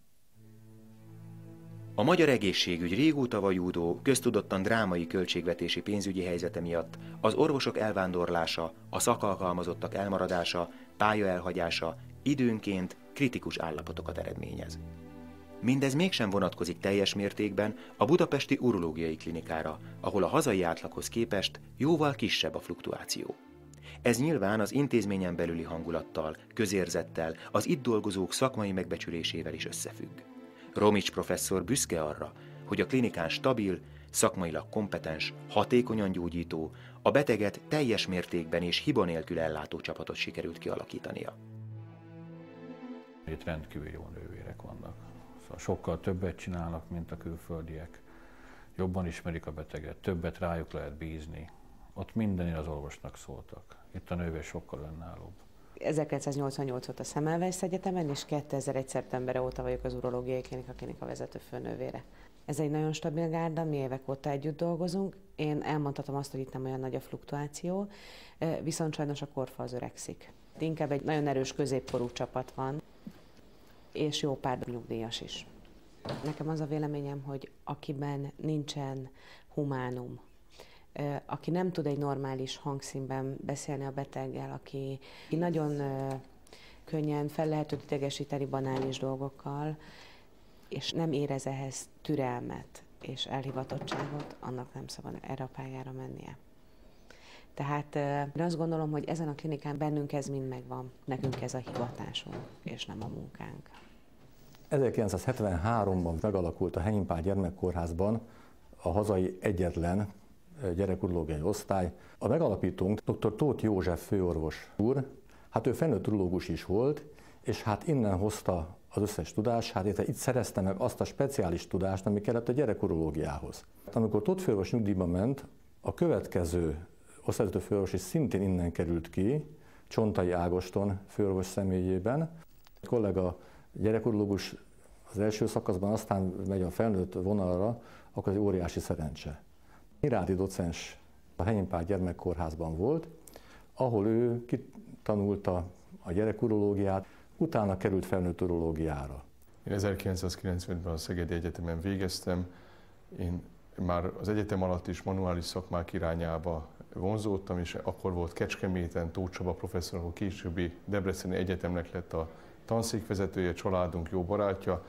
A magyar egészségügy régóta vajúdó, köztudottan drámai költségvetési pénzügyi helyzete miatt az orvosok elvándorlása, a szakalkalmazottak elmaradása, pályaelhagyása időnként kritikus állapotokat eredményez. Mindez mégsem vonatkozik teljes mértékben a budapesti urológiai klinikára, ahol a hazai átlaghoz képest jóval kisebb a fluktuáció. Ez nyilván az intézményen belüli hangulattal, közérzettel, az itt dolgozók szakmai megbecsülésével is összefügg. Romics professzor büszke arra, hogy a klinikán stabil, szakmailag kompetens, hatékonyan gyógyító, a beteget teljes mértékben és hiba nélkül ellátó csapatot sikerült kialakítania. Itt rendkívül jó nővérek vannak. Szóval sokkal többet csinálnak, mint a külföldiek. Jobban ismerik a beteget, többet rájuk lehet bízni. Ott mindenért az orvosnak szóltak. Itt a nővér sokkal önállóbb. ezerkilencszáznyolcvannyolc óta Semmelweis Egyetemen, és kétezer-egy szeptembere óta vagyok az urológiai klinika klinika vezető főnővére. Ez egy nagyon stabil gárda, mi évek óta együtt dolgozunk. Én elmondhatom azt, hogy itt nem olyan nagy a fluktuáció, viszont sajnos a korfa az öregszik. Inkább egy nagyon erős középkorú csapat van, és jó pár nyugdíjas is. Nekem az a véleményem, hogy akiben nincsen humánum, aki nem tud egy normális hangszínben beszélni a beteggel, aki nagyon könnyen fel lehet őt idegesíteni banális dolgokkal, és nem érez ehhez türelmet és elhivatottságot, annak nem szabad erre a pályára mennie. Tehát én azt gondolom, hogy ezen a klinikán bennünk ez mind megvan, nekünk ez a hivatásunk, és nem a munkánk. ezerkilencszázhetvenháromban megalakult a Henning Pál Gyermekkórházban a hazai egyetlen gyerekurológiai osztály. A megalapítónk dr. Tóth József főorvos úr, hát ő felnőtt urológus is volt, és hát innen hozta az összes tudást, hát itt szerezte meg azt a speciális tudást, ami kellett a gyerekurológiához. Amikor Tóth főorvos nyugdíjba ment, a következő osztályvezető főorvos is szintén innen került ki, Csontai Ágoston főorvos személyében. A kollega gyerekurológus az első szakaszban, aztán megy a felnőtt vonalra, akkor ez egy óriási szerencse. Irádi docens a Helyén-Pál gyermekkórházban volt, ahol ő kitanulta a gyerekurológiát, utána került felnőtt urológiára. Én ezerkilencszázkilencvenben a Szegedi Egyetemen végeztem. Én már az egyetem alatt is manuális szakmák irányába vonzódtam, és akkor volt Kecskeméten Tóth Csaba professzor, ahol későbbi Debreceni Egyetemnek lett a tanszékvezetője, családunk jó barátja.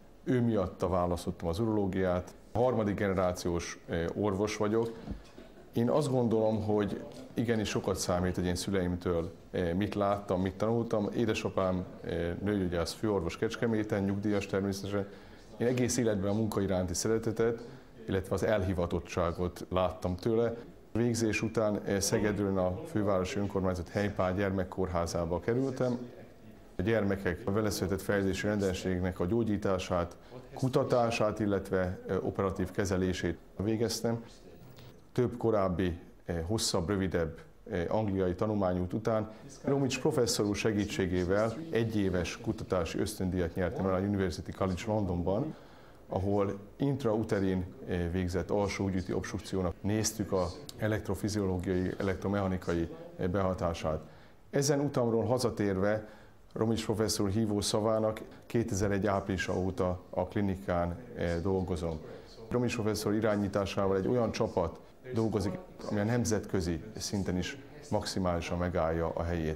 Ő miatta választottam az urológiát. A harmadik generációs orvos vagyok. Én azt gondolom, hogy igenis sokat számít, hogy én szüleimtől mit láttam, mit tanultam. Édesapám nőgyógyász főorvos Kecskeméten, nyugdíjas természetesen. Én egész életben a munka iránti szeretetet, illetve az elhivatottságot láttam tőle. Végzés után Szegedről a fővárosi önkormányzat Helyén-Pál gyermekkórházába kerültem. A gyermekek a veleszületett fejlődési rendellenségnek a gyógyítását, kutatását, illetve operatív kezelését végeztem. Több korábbi, hosszabb, rövidebb angliai tanulmányút után Romics professzor úr segítségével egyéves kutatási ösztöndíjat nyertem el a University College Londonban, ahol intrauterin végzett alsóújúti obstrukciónak néztük az elektrofiziológiai, elektromechanikai behatását. Ezen utamról hazatérve Romics professzor hívó szavának kétezer-egy áprilisa óta a klinikán dolgozom. Romics professzor irányításával egy olyan csapat dolgozik, ami a nemzetközi szinten is maximálisan megállja a helyét.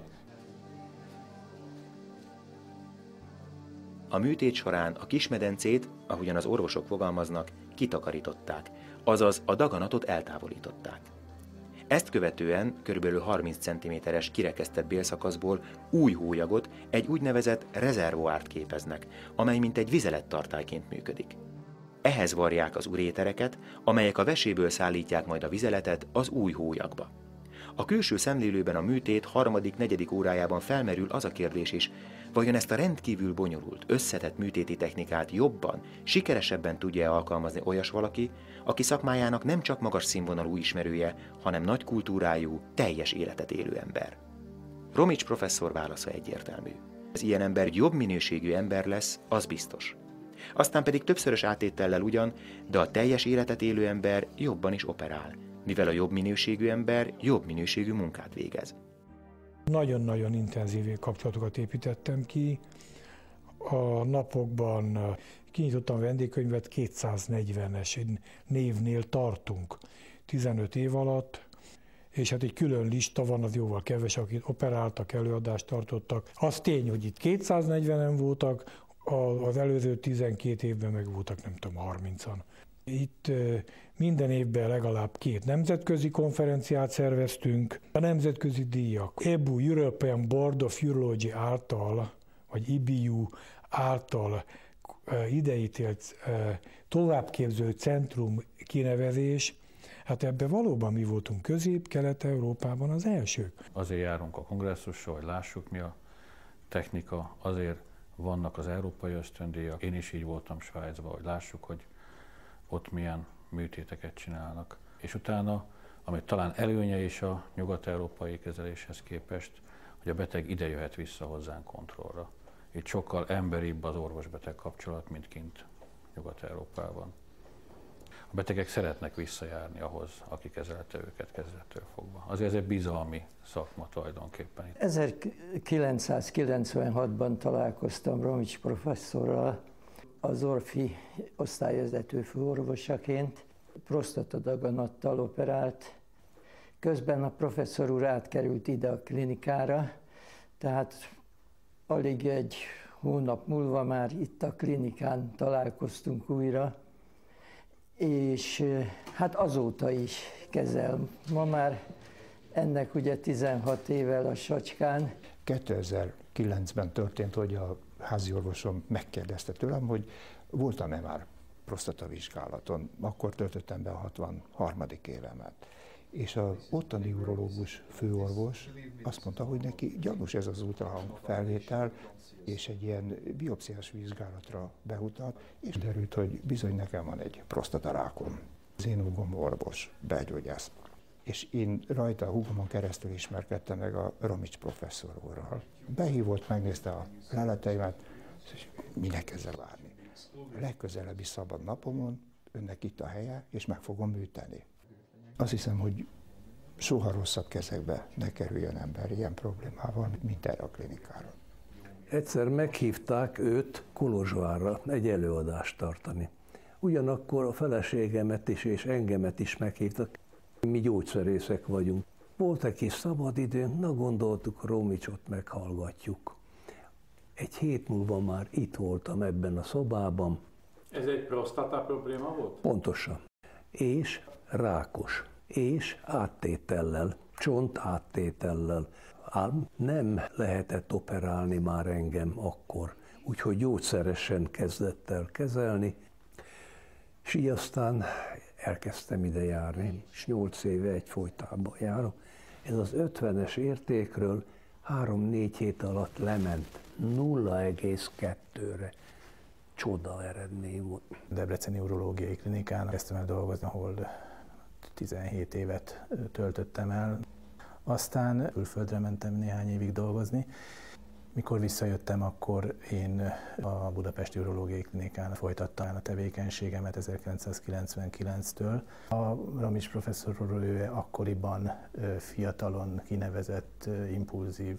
A műtét során a kismedencét, ahogyan az orvosok fogalmaznak, kitakarították, azaz a daganatot eltávolították. Ezt követően kb. harminc centiméteres kirekesztett bélszakaszból új hólyagot, egy úgynevezett rezervoárt képeznek, amely mint egy vizelettartályként működik. Ehhez varják az urétereket, amelyek a veséből szállítják majd a vizeletet az új hólyagba. A külső szemlélőben a műtét harmadik-negyedik órájában felmerül az a kérdés is, vajon ezt a rendkívül bonyolult, összetett műtéti technikát jobban, sikeresebben tudja alkalmazni olyas valaki, aki szakmájának nem csak magas színvonalú ismerője, hanem nagy kultúrájú, teljes életet élő ember. Romics professzor válasza egyértelmű. Az ilyen ember jobb minőségű ember lesz, az biztos. Aztán pedig többszörös áttétellel ugyan, de a teljes életet élő ember jobban is operál, mivel a jobb minőségű ember jobb minőségű munkát végez. Nagyon-nagyon intenzív kapcsolatokat építettem ki. A napokban kinyitottam vendégkönyvet, kétszáznegyvenes névnél tartunk tizenöt év alatt, és hát egy külön lista van, az jóval kevesek, akik operáltak, előadást tartottak. Az tény, hogy itt kétszáznegyvenen voltak, az előző tizenkét évben meg voltak, nem tudom, harmincan. Itt minden évben legalább két nemzetközi konferenciát szerveztünk. A nemzetközi díjak E B U, European Board of Urology által, vagy E B U által ideítélt továbbképző centrum kinevezés, hát ebben valóban mi voltunk Közép-Kelet-Európában az elsők. Azért járunk a kongresszusra, hogy lássuk, mi a technika, azért vannak az európai ösztöndíjak. Én is így voltam Svájcban, hogy lássuk, hogy ott milyen műtéteket csinálnak. És utána, ami talán előnye is a nyugat-európai kezeléshez képest, hogy a beteg ide jöhet vissza hozzánk kontrollra. Itt sokkal emberibb az orvos-beteg kapcsolat, mint kint Nyugat-Európában. A betegek szeretnek visszajárni ahhoz, aki kezelte őket kezdettől fogva. Azért ez egy bizalmi szakma tulajdonképpen. ezerkilencszázkilencvenhatban találkoztam Romics professzorral, az orfi osztályvezető főorvosaként, prostatadaganattal operált. Közben a professzor úr átkerült ide a klinikára, tehát alig egy hónap múlva már itt a klinikán találkoztunk újra, és hát azóta is kezel. Ma már ennek ugye tizenhat éve lassacskán. kétezer-kilencben történt, hogy a házi orvosom megkérdezte tőlem, hogy voltam-e már prostatavizsgálaton. Akkor töltöttem be a hatvanharmadik évemet. És az ottani urológus főorvos azt mondta, hogy neki gyanús ez az ultrahang felvétel, és egy ilyen biopsziás vizsgálatra beutalt, és derült, hogy bizony nekem van egy prostatarákom. Az én húgom orvos, belgyógyász. És én rajta a húgomon keresztül ismerkedtem meg a Romics professzor úrral. Behívott, megnézte a leleteimet, és minek ezzel várni. A legközelebbi szabad napomon önnek itt a helye, és meg fogom műteni. Azt hiszem, hogy soha rosszabb kezekbe ne kerüljen ember ilyen problémával, mint erre a klinikára. Egyszer meghívták őt Kolozsvárra egy előadást tartani. Ugyanakkor a feleségemet is és engemet is meghívtak. Mi gyógyszerészek vagyunk. Volt egy kis szabadidőnk, na gondoltuk, Romicsot meghallgatjuk. Egy hét múlva már itt voltam ebben a szobában. Ez egy prostata probléma volt? Pontosan. És rákos. És áttétellel, csont áttétellel. Ám nem lehetett operálni már engem akkor, úgyhogy gyógyszeresen kezdett el kezelni, és így aztán elkezdtem ide járni, és nyolc éve egyfolytában járok. Ez az ötvenes értékről három-négy hét alatt lement nulla egész kettőre. Csoda eredmény volt. Debreceni Urológiai Klinikán kezdtem el dolgozni, ahol tizenhét évet töltöttem el. Aztán külföldre mentem néhány évig dolgozni. Mikor visszajöttem, akkor én a Budapesti Urológiai Klinikán folytattam a tevékenységemet ezerkilencszázkilencvenkilenctől. A Romics professzor úr, ő akkoriban fiatalon kinevezett, impulzív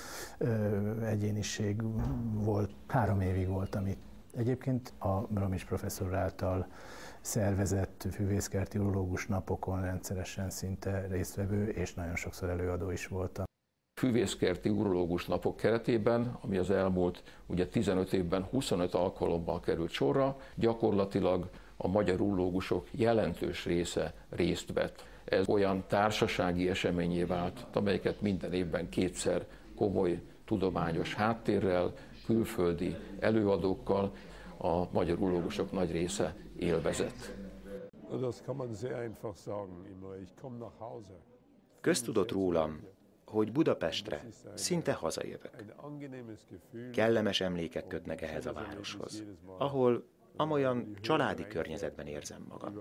egyéniség volt. Három évig voltam itt. Egyébként a Romics professzor által szervezett füvészkerti urológus napokon rendszeresen szinte résztvevő, és nagyon sokszor előadó is voltam. Füvészkerti urológus napok keretében, ami az elmúlt ugye tizenöt évben huszonöt alkalommal került sorra, gyakorlatilag a magyar urológusok jelentős része részt vett. Ez olyan társasági eseményé vált, amelyeket minden évben kétszer komoly tudományos háttérrel, külföldi előadókkal a magyar urológusok nagy része élvezett. Köztudott rólam, hogy Budapestre szinte hazajövök. Kellemes emlékek kötnek ehhez a városhoz, ahol amolyan családi környezetben érzem magam.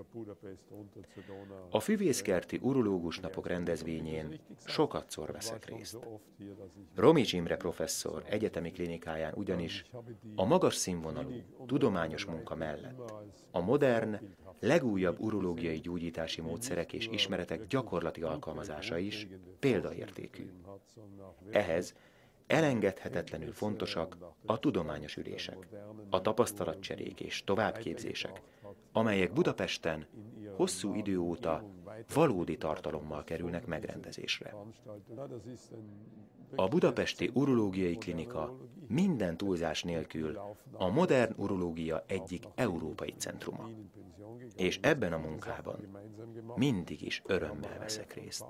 A Füvészkerti Urológus Napok rendezvényén sokatszor veszek részt. Romics Imre professzor egyetemi klinikáján ugyanis a magas színvonalú, tudományos munka mellett a modern, legújabb urológiai gyógyítási módszerek és ismeretek gyakorlati alkalmazása is példaértékű. Ehhez elengedhetetlenül fontosak a tudományos ülések, a tapasztalatcserék és továbbképzések, amelyek Budapesten hosszú idő óta valódi tartalommal kerülnek megrendezésre. A Budapesti Urológiai Klinika minden túlzás nélkül a modern urológia egyik európai centruma. És ebben a munkában mindig is örömmel veszek részt.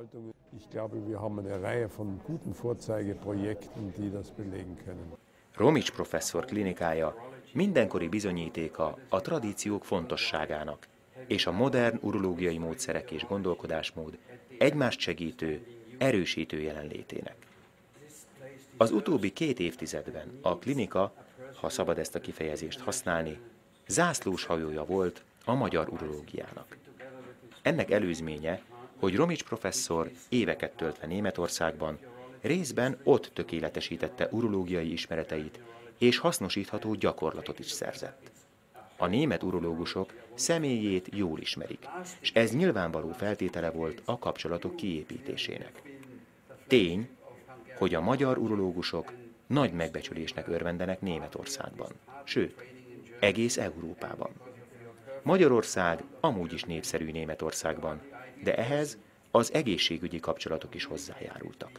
Romics professzor klinikája mindenkori bizonyítéka a tradíciók fontosságának és a modern urológiai módszerek és gondolkodásmód egymást segítő, erősítő jelenlétének. Az utóbbi két évtizedben a klinika, ha szabad ezt a kifejezést használni, zászlós hajója volt a magyar urológiának. Ennek előzménye, hogy Romics professzor éveket töltve Németországban részben ott tökéletesítette urológiai ismereteit és hasznosítható gyakorlatot is szerzett. A német urológusok személyét jól ismerik, és ez nyilvánvaló feltétele volt a kapcsolatok kiépítésének. Tény, hogy a magyar urológusok nagy megbecsülésnek örvendenek Németországban, sőt, egész Európában. Magyarország amúgy is népszerű Németországban, de ehhez az egészségügyi kapcsolatok is hozzájárultak.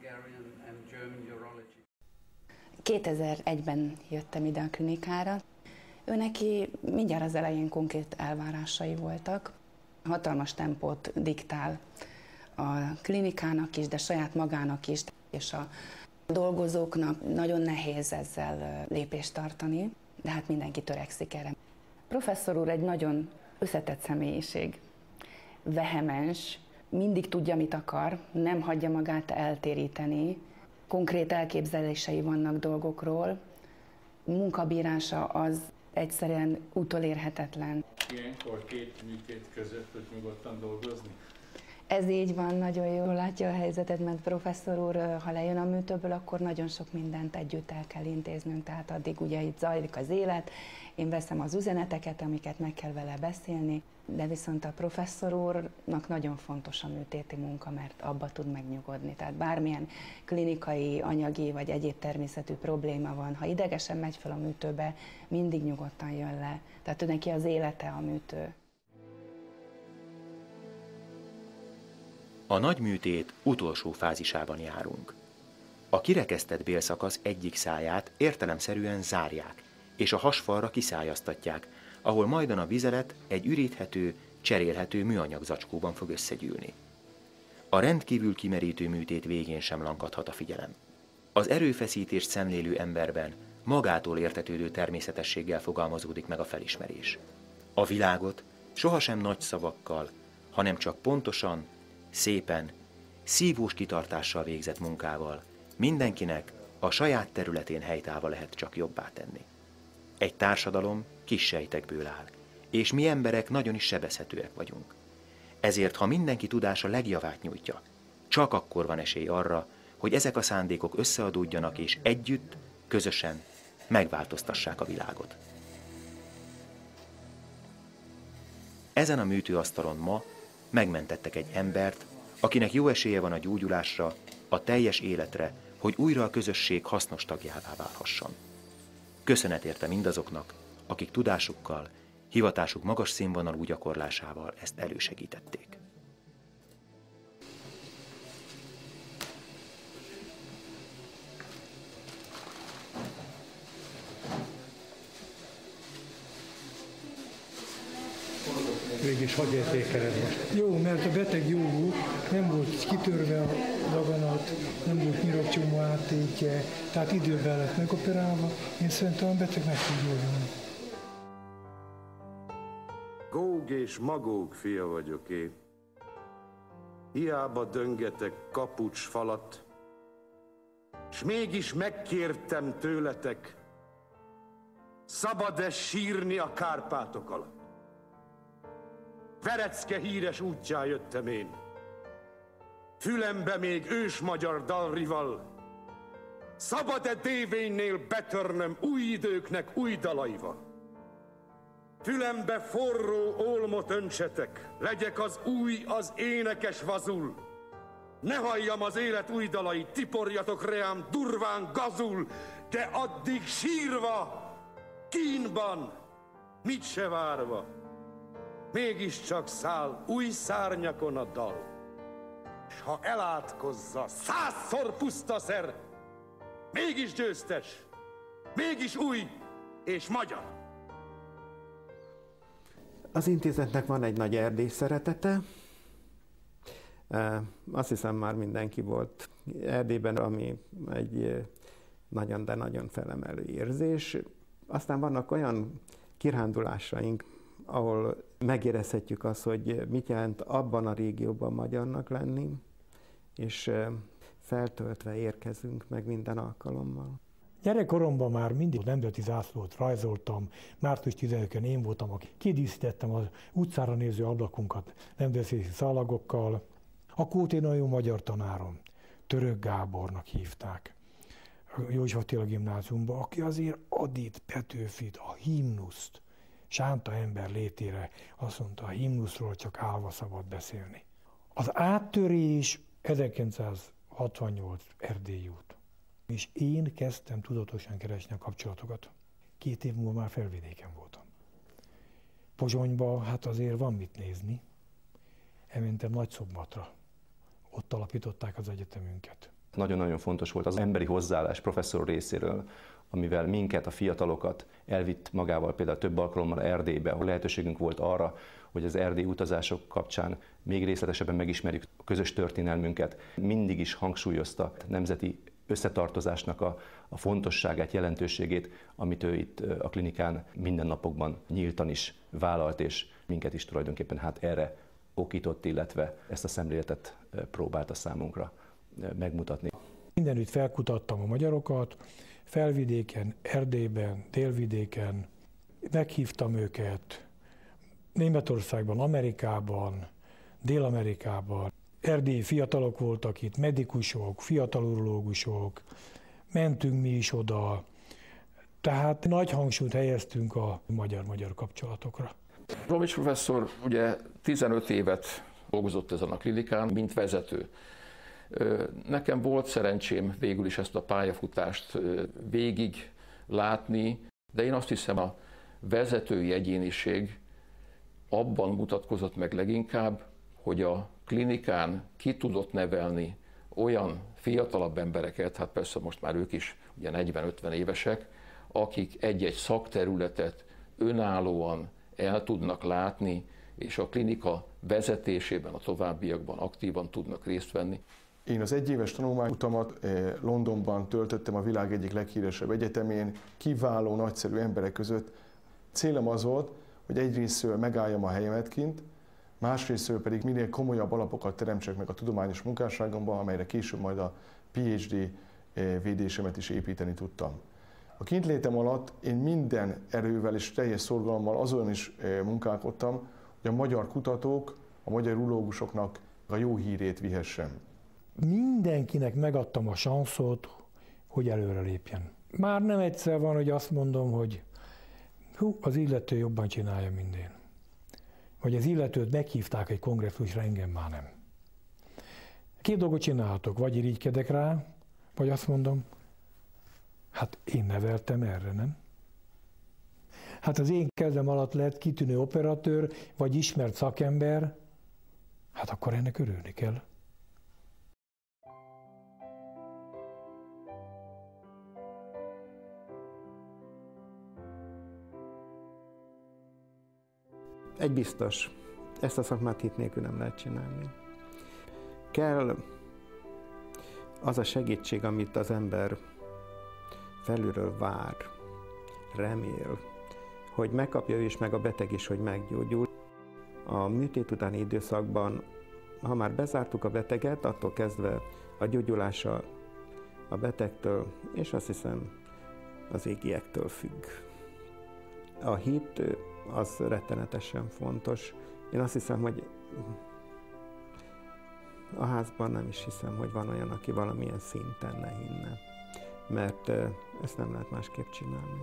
kétezer-egyben jöttem ide a klinikára. Ő neki mindjárt az elején konkrét elvárásai voltak. Hatalmas tempót diktál a klinikának is, de saját magának is, és a dolgozóknak nagyon nehéz ezzel lépést tartani, de hát mindenki törekszik erre. Professzor úr egy nagyon összetett személyiség, vehemens, mindig tudja, mit akar, nem hagyja magát eltéríteni, konkrét elképzelései vannak dolgokról, munkabírása az egyszerűen utolérhetetlen. Ilyenkor két műtét között tud nyugodtan dolgozni? Ez így van, nagyon jól látja a helyzetet, mert professzor úr, ha lejön a műtőből, akkor nagyon sok mindent együtt el kell intéznünk, tehát addig ugye itt zajlik az élet, én veszem az üzeneteket, amiket meg kell vele beszélni, de viszont a professzor úrnak nagyon fontos a műtéti munka, mert abba tud megnyugodni. Tehát bármilyen klinikai, anyagi vagy egyéb természetű probléma van, ha idegesen megy fel a műtőbe, mindig nyugodtan jön le. Tehát ő neki az élete a műtő. A nagy műtét utolsó fázisában járunk. A kirekesztett bélszakasz egyik száját értelemszerűen zárják, és a hasfalra kiszályaztatják, ahol majdan a vizelet egy üríthető, cserélhető műanyag zacskóban fog összegyűlni. A rendkívül kimerítő műtét végén sem lankadhat a figyelem. Az erőfeszítést szemlélő emberben magától értetődő természetességgel fogalmazódik meg a felismerés. A világot sohasem nagy szavakkal, hanem csak pontosan, szépen, szívós kitartással végzett munkával mindenkinek a saját területén helytállva lehet csak jobbá tenni. Egy társadalom kis sejtekből áll, és mi emberek nagyon is sebezhetőek vagyunk. Ezért, ha mindenki tudása legjavát nyújtja, csak akkor van esély arra, hogy ezek a szándékok összeadódjanak, és együtt, közösen megváltoztassák a világot. Ezen a műtőasztalon ma megmentettek egy embert, akinek jó esélye van a gyógyulásra, a teljes életre, hogy újra a közösség hasznos tagjává válhasson. Köszönet érte mindazoknak, akik tudásukkal, hivatásuk magas színvonalú gyakorlásával ezt elősegítették. Végig hagyj értékeled most. Jó, mert a beteg jó volt, nem volt kitörve a daganat, nem volt nyirokcsomó áttétje, tehát időben lett megoperálva, én szerintem a beteg meg tud gyógyulni. Góg és Magóg fia vagyok én. Hiába döngetek kapucs falat, s mégis megkértem tőletek, szabad-e sírni a Kárpátok alatt? Verecke híres útján jöttem én. Fülembe még ős magyar dalrival, szabad-e dévénynél betörnöm új időknek új dalaival? Fülembe forró olmot öntsetek, legyek az új, az énekes vazul. Ne halljam az élet új dalait, tiporjatok reám durván gazul, de addig sírva, kínban, mit se várva, mégiscsak száll új szárnyakon a dal. S ha elátkozza százszor pusztaszer, mégis győztes, mégis új és magyar. Az intézetnek van egy nagy Erdély szeretete. Azt hiszem, már mindenki volt Erdélyben, ami egy nagyon, de nagyon felemelő érzés. Aztán vannak olyan kirándulásaink, ahol megérezhetjük azt, hogy mit jelent abban a régióban magyarnak lenni, és feltöltve érkezünk meg minden alkalommal. Gyerekkoromban már mindig nemzeti zászlót rajzoltam, március tizenötödikén én voltam, aki kidíszítettem az utcára néző ablakunkat nemzeti szalagokkal. A Kóti nagyon magyar tanárom, Török Gábornak hívták, József Attila gimnáziumban, aki azért Adit, Petőfit, a himnuszt, sánta ember létére azt mondta, a himnuszról csak állva szabad beszélni. Az áttörés ezerkilencszázhatvannyolc Erdély út. És én kezdtem tudatosan keresni a kapcsolatokat. Két év múlva már Felvidéken voltam. Pozsonyban hát azért van mit nézni. Elmentem Nagyszombatra. Ott alapították az egyetemünket. Nagyon-nagyon fontos volt az emberi hozzáállás professzor részéről, amivel minket, a fiatalokat elvitt magával például több alkalommal Erdélybe, ahol lehetőségünk volt arra, hogy az erdélyi utazások kapcsán még részletesebben megismerjük a közös történelmünket. Mindig is hangsúlyozta nemzeti összetartozásnak a, a fontosságát, jelentőségét, amit ő itt a klinikán mindennapokban nyíltan is vállalt, és minket is tulajdonképpen hát erre okított, illetve ezt a szemléletet próbálta számunkra megmutatni. Mindenütt felkutattam a magyarokat, Felvidéken, Erdélyben, Délvidéken, meghívtam őket, Németországban, Amerikában, Dél-Amerikában. Erdélyi fiatalok voltak itt, medikusok, fiatal urológusok, mentünk mi is oda, tehát nagy hangsúlyt helyeztünk a magyar-magyar kapcsolatokra. Romics professzor ugye tizenöt évet dolgozott ezen a klinikán, mint vezető. Nekem volt szerencsém végül is ezt a pályafutást végig látni, de én azt hiszem, a vezetői egyéniség abban mutatkozott meg leginkább, hogy a klinikán ki tudott nevelni olyan fiatalabb embereket, hát persze most már ők is ugye negyven-ötven évesek, akik egy-egy szakterületet önállóan el tudnak látni, és a klinika vezetésében a továbbiakban aktívan tudnak részt venni. Én az egyéves tanulmányutamat Londonban töltöttem, a világ egyik leghíresebb egyetemén, kiváló, nagyszerű emberek között. Célom az volt, hogy egyrésztről megálljam a helyemet kint, másrésztről pedig minél komolyabb alapokat teremtsek meg a tudományos munkásságomban, amelyre később majd a PhD védésemet is építeni tudtam. A kintlétem alatt én minden erővel és teljes szorgalommal azon is munkálkodtam, hogy a magyar kutatók, a magyar urológusoknak a jó hírét vihessem. Mindenkinek megadtam a sanszot, hogy előre lépjen. Már nem egyszer van, hogy azt mondom, hogy hú, az illető jobban csinálja, mint én. Vagy az illetőt meghívták egy kongresszusra, engem már nem. Két dolgot csinálhatok, vagy irigykedek rá, vagy azt mondom, hát én neveltem erre, nem? Hát az én kezem alatt lett kitűnő operatőr, vagy ismert szakember, hát akkor ennek örülni kell. Egy biztos, ezt a szakmát hit nélkül nem lehet csinálni. Kell az a segítség, amit az ember felülről vár, remél, hogy megkapja ő is, meg a beteg is, hogy meggyógyul. A műtét utáni időszakban, ha már bezártuk a beteget, attól kezdve a gyógyulása a betegtől, és azt hiszem az égiektől függ. A hit az rettenetesen fontos. Én azt hiszem, hogy a házban nem is hiszem, hogy van olyan, aki valamilyen szinten ne hinne, mert ezt nem lehet másképp csinálni.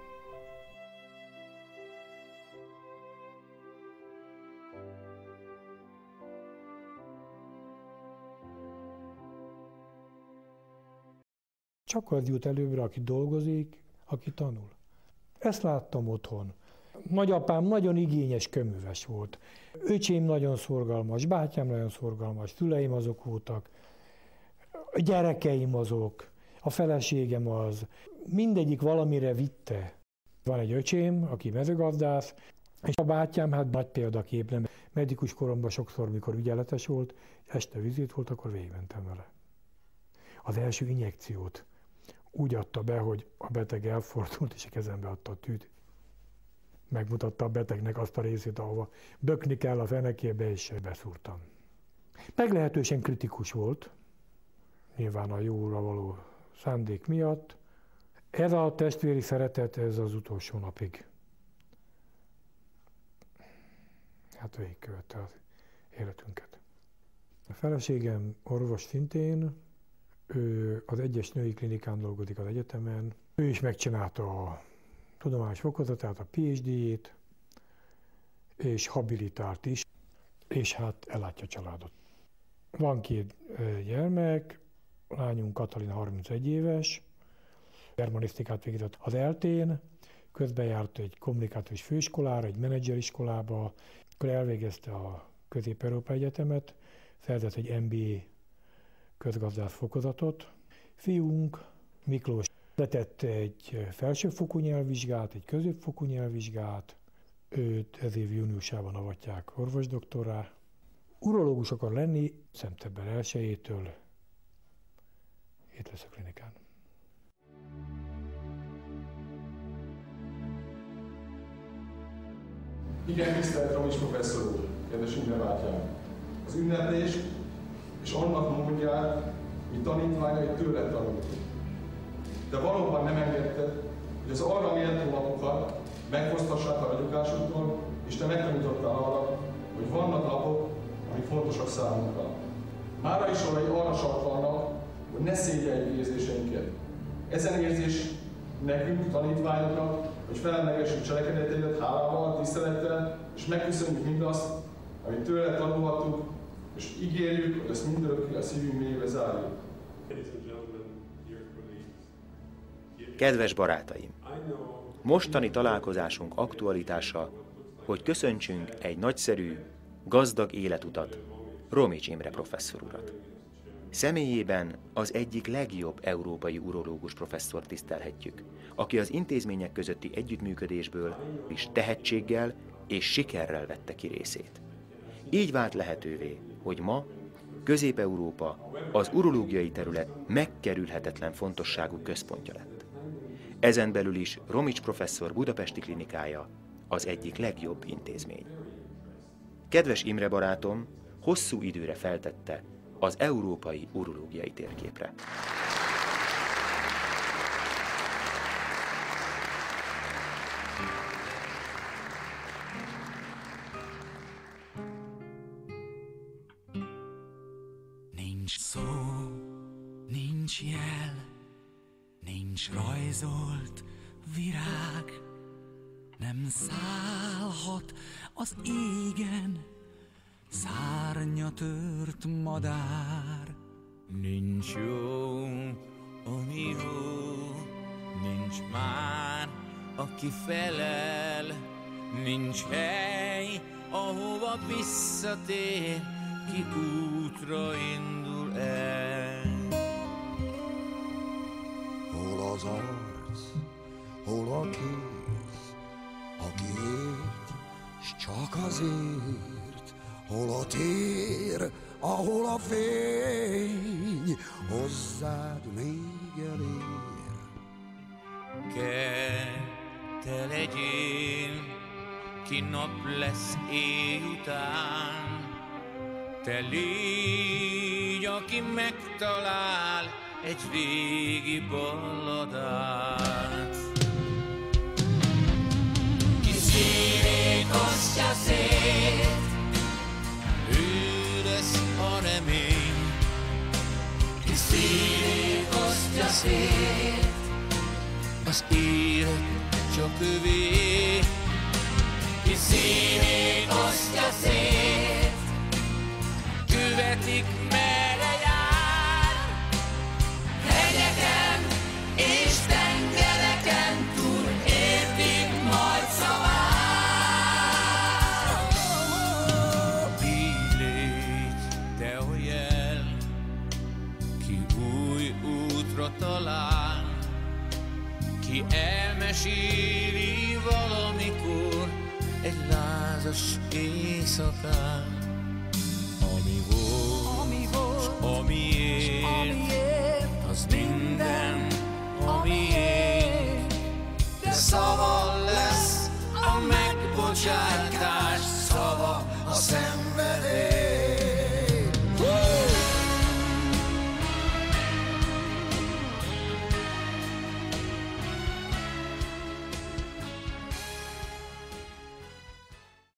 Csak az jut előbbre, aki dolgozik, aki tanul. Ezt láttam otthon. Nagyapám nagyon igényes köműves volt. Öcsém nagyon szorgalmas, bátyám nagyon szorgalmas, szüleim azok voltak, a gyerekeim azok, a feleségem az. Mindegyik valamire vitte. Van egy öcsém, aki mezőgazdász, és a bátyám, hát nagy példakép, nem. Medikus koromban sokszor, mikor ügyeletes volt, este vizit volt, akkor végigmentem vele. Az első injekciót úgy adta be, hogy a beteg elfordult, és a kezembe adta a tűt. Megmutatta a betegnek azt a részét, ahova bökni kell a fenekébe, és beszúrtam. Meglehetősen kritikus volt, nyilván a jóra való szándék miatt. Ez a testvéri szeretet, ez az utolsó napig. Hát végigkövette az életünket. A feleségem orvos szintén, ő az egyes női klinikán dolgozik az egyetemen. Ő is megcsinálta a tudományos fokozatát, a PhD-jét, és habilitált is, és hát ellátja a családot. Van két gyermek, a lányunk Katalin harmincegy éves, germanisztikát végzett az eltén, közben járt egy kommunikációs főiskolára, egy menedzseriskolába, akkor elvégezte a Közép-Európai Egyetemet, szerzett egy em bé á közgazdász fokozatot. Fiunk Miklós letett egy felsőfokú nyelvvizsgát, egy középfokú nyelvvizsgát, őt ez év júniusában avatják orvosdoktorrá. Urológus akar lenni szeptember elsejétől, itt lesz a klinikán. Igen, tisztelt Romics professzor úr, kedves ünnepbátyám! Az ünneplés és annak módját mi tanítványai tőled tanultuk. De valóban nem engedted, hogy az arra méltó napokat megfosztassák a ragyogásútól, és te megtanítottál arra, hogy vannak napok, amik fontosak számunkra. Mára is arra sarkalnak, hogy ne szégyeljük érzéseinket. Ezen érzés nekünk, tanítványoknak, hogy felemlegessük cselekedeteidet hálával, tisztelettel, és megköszönjük mindazt, amit tőle tanulhattuk, és ígérjük, hogy ezt mindörökké a szívünk mélyébe zárjuk. Kedves barátaim! Mostani találkozásunk aktualitása, hogy köszöntsünk egy nagyszerű, gazdag életutat, Romics Imre professzor urat. Személyében az egyik legjobb európai urológus professzort tisztelhetjük, aki az intézmények közötti együttműködésből is tehetséggel és sikerrel vette ki részét. Így vált lehetővé, hogy ma Közép-Európa az urológiai terület megkerülhetetlen fontosságú központja lett. Ezen belül is Romics professzor budapesti klinikája az egyik legjobb intézmény. Kedves Imre barátom hosszú időre feltette az európai urológiai térképre. Nincs szó, nincs jel, nincs rajzolt virág, nem szállhat az égen szárnya tört madár. Nincs jó, ami jó, nincs már, aki felel, nincs hely, ahova visszatér, ki útra indul el. Hol az arc, hol a kéz, aki ért, s csak azért, hol a tér, ahol a fény hozzád még elér. Kell te legyél, ki nap lesz éj után, te légy, aki megtalál egy régi balladát. Ki szívét osztja szét, ő lesz a remény. ki szívét osztja szét, az élet csak övé. ki szívét osztja szét, követik merre jár, hegyeken és tengereken túl értik majd szavát. Így légy te a jel, ki új útra talál, ki elmeséli valamikor egy lázas éjszakán. Ami volt, ami volt, s amiért, amiért, az minden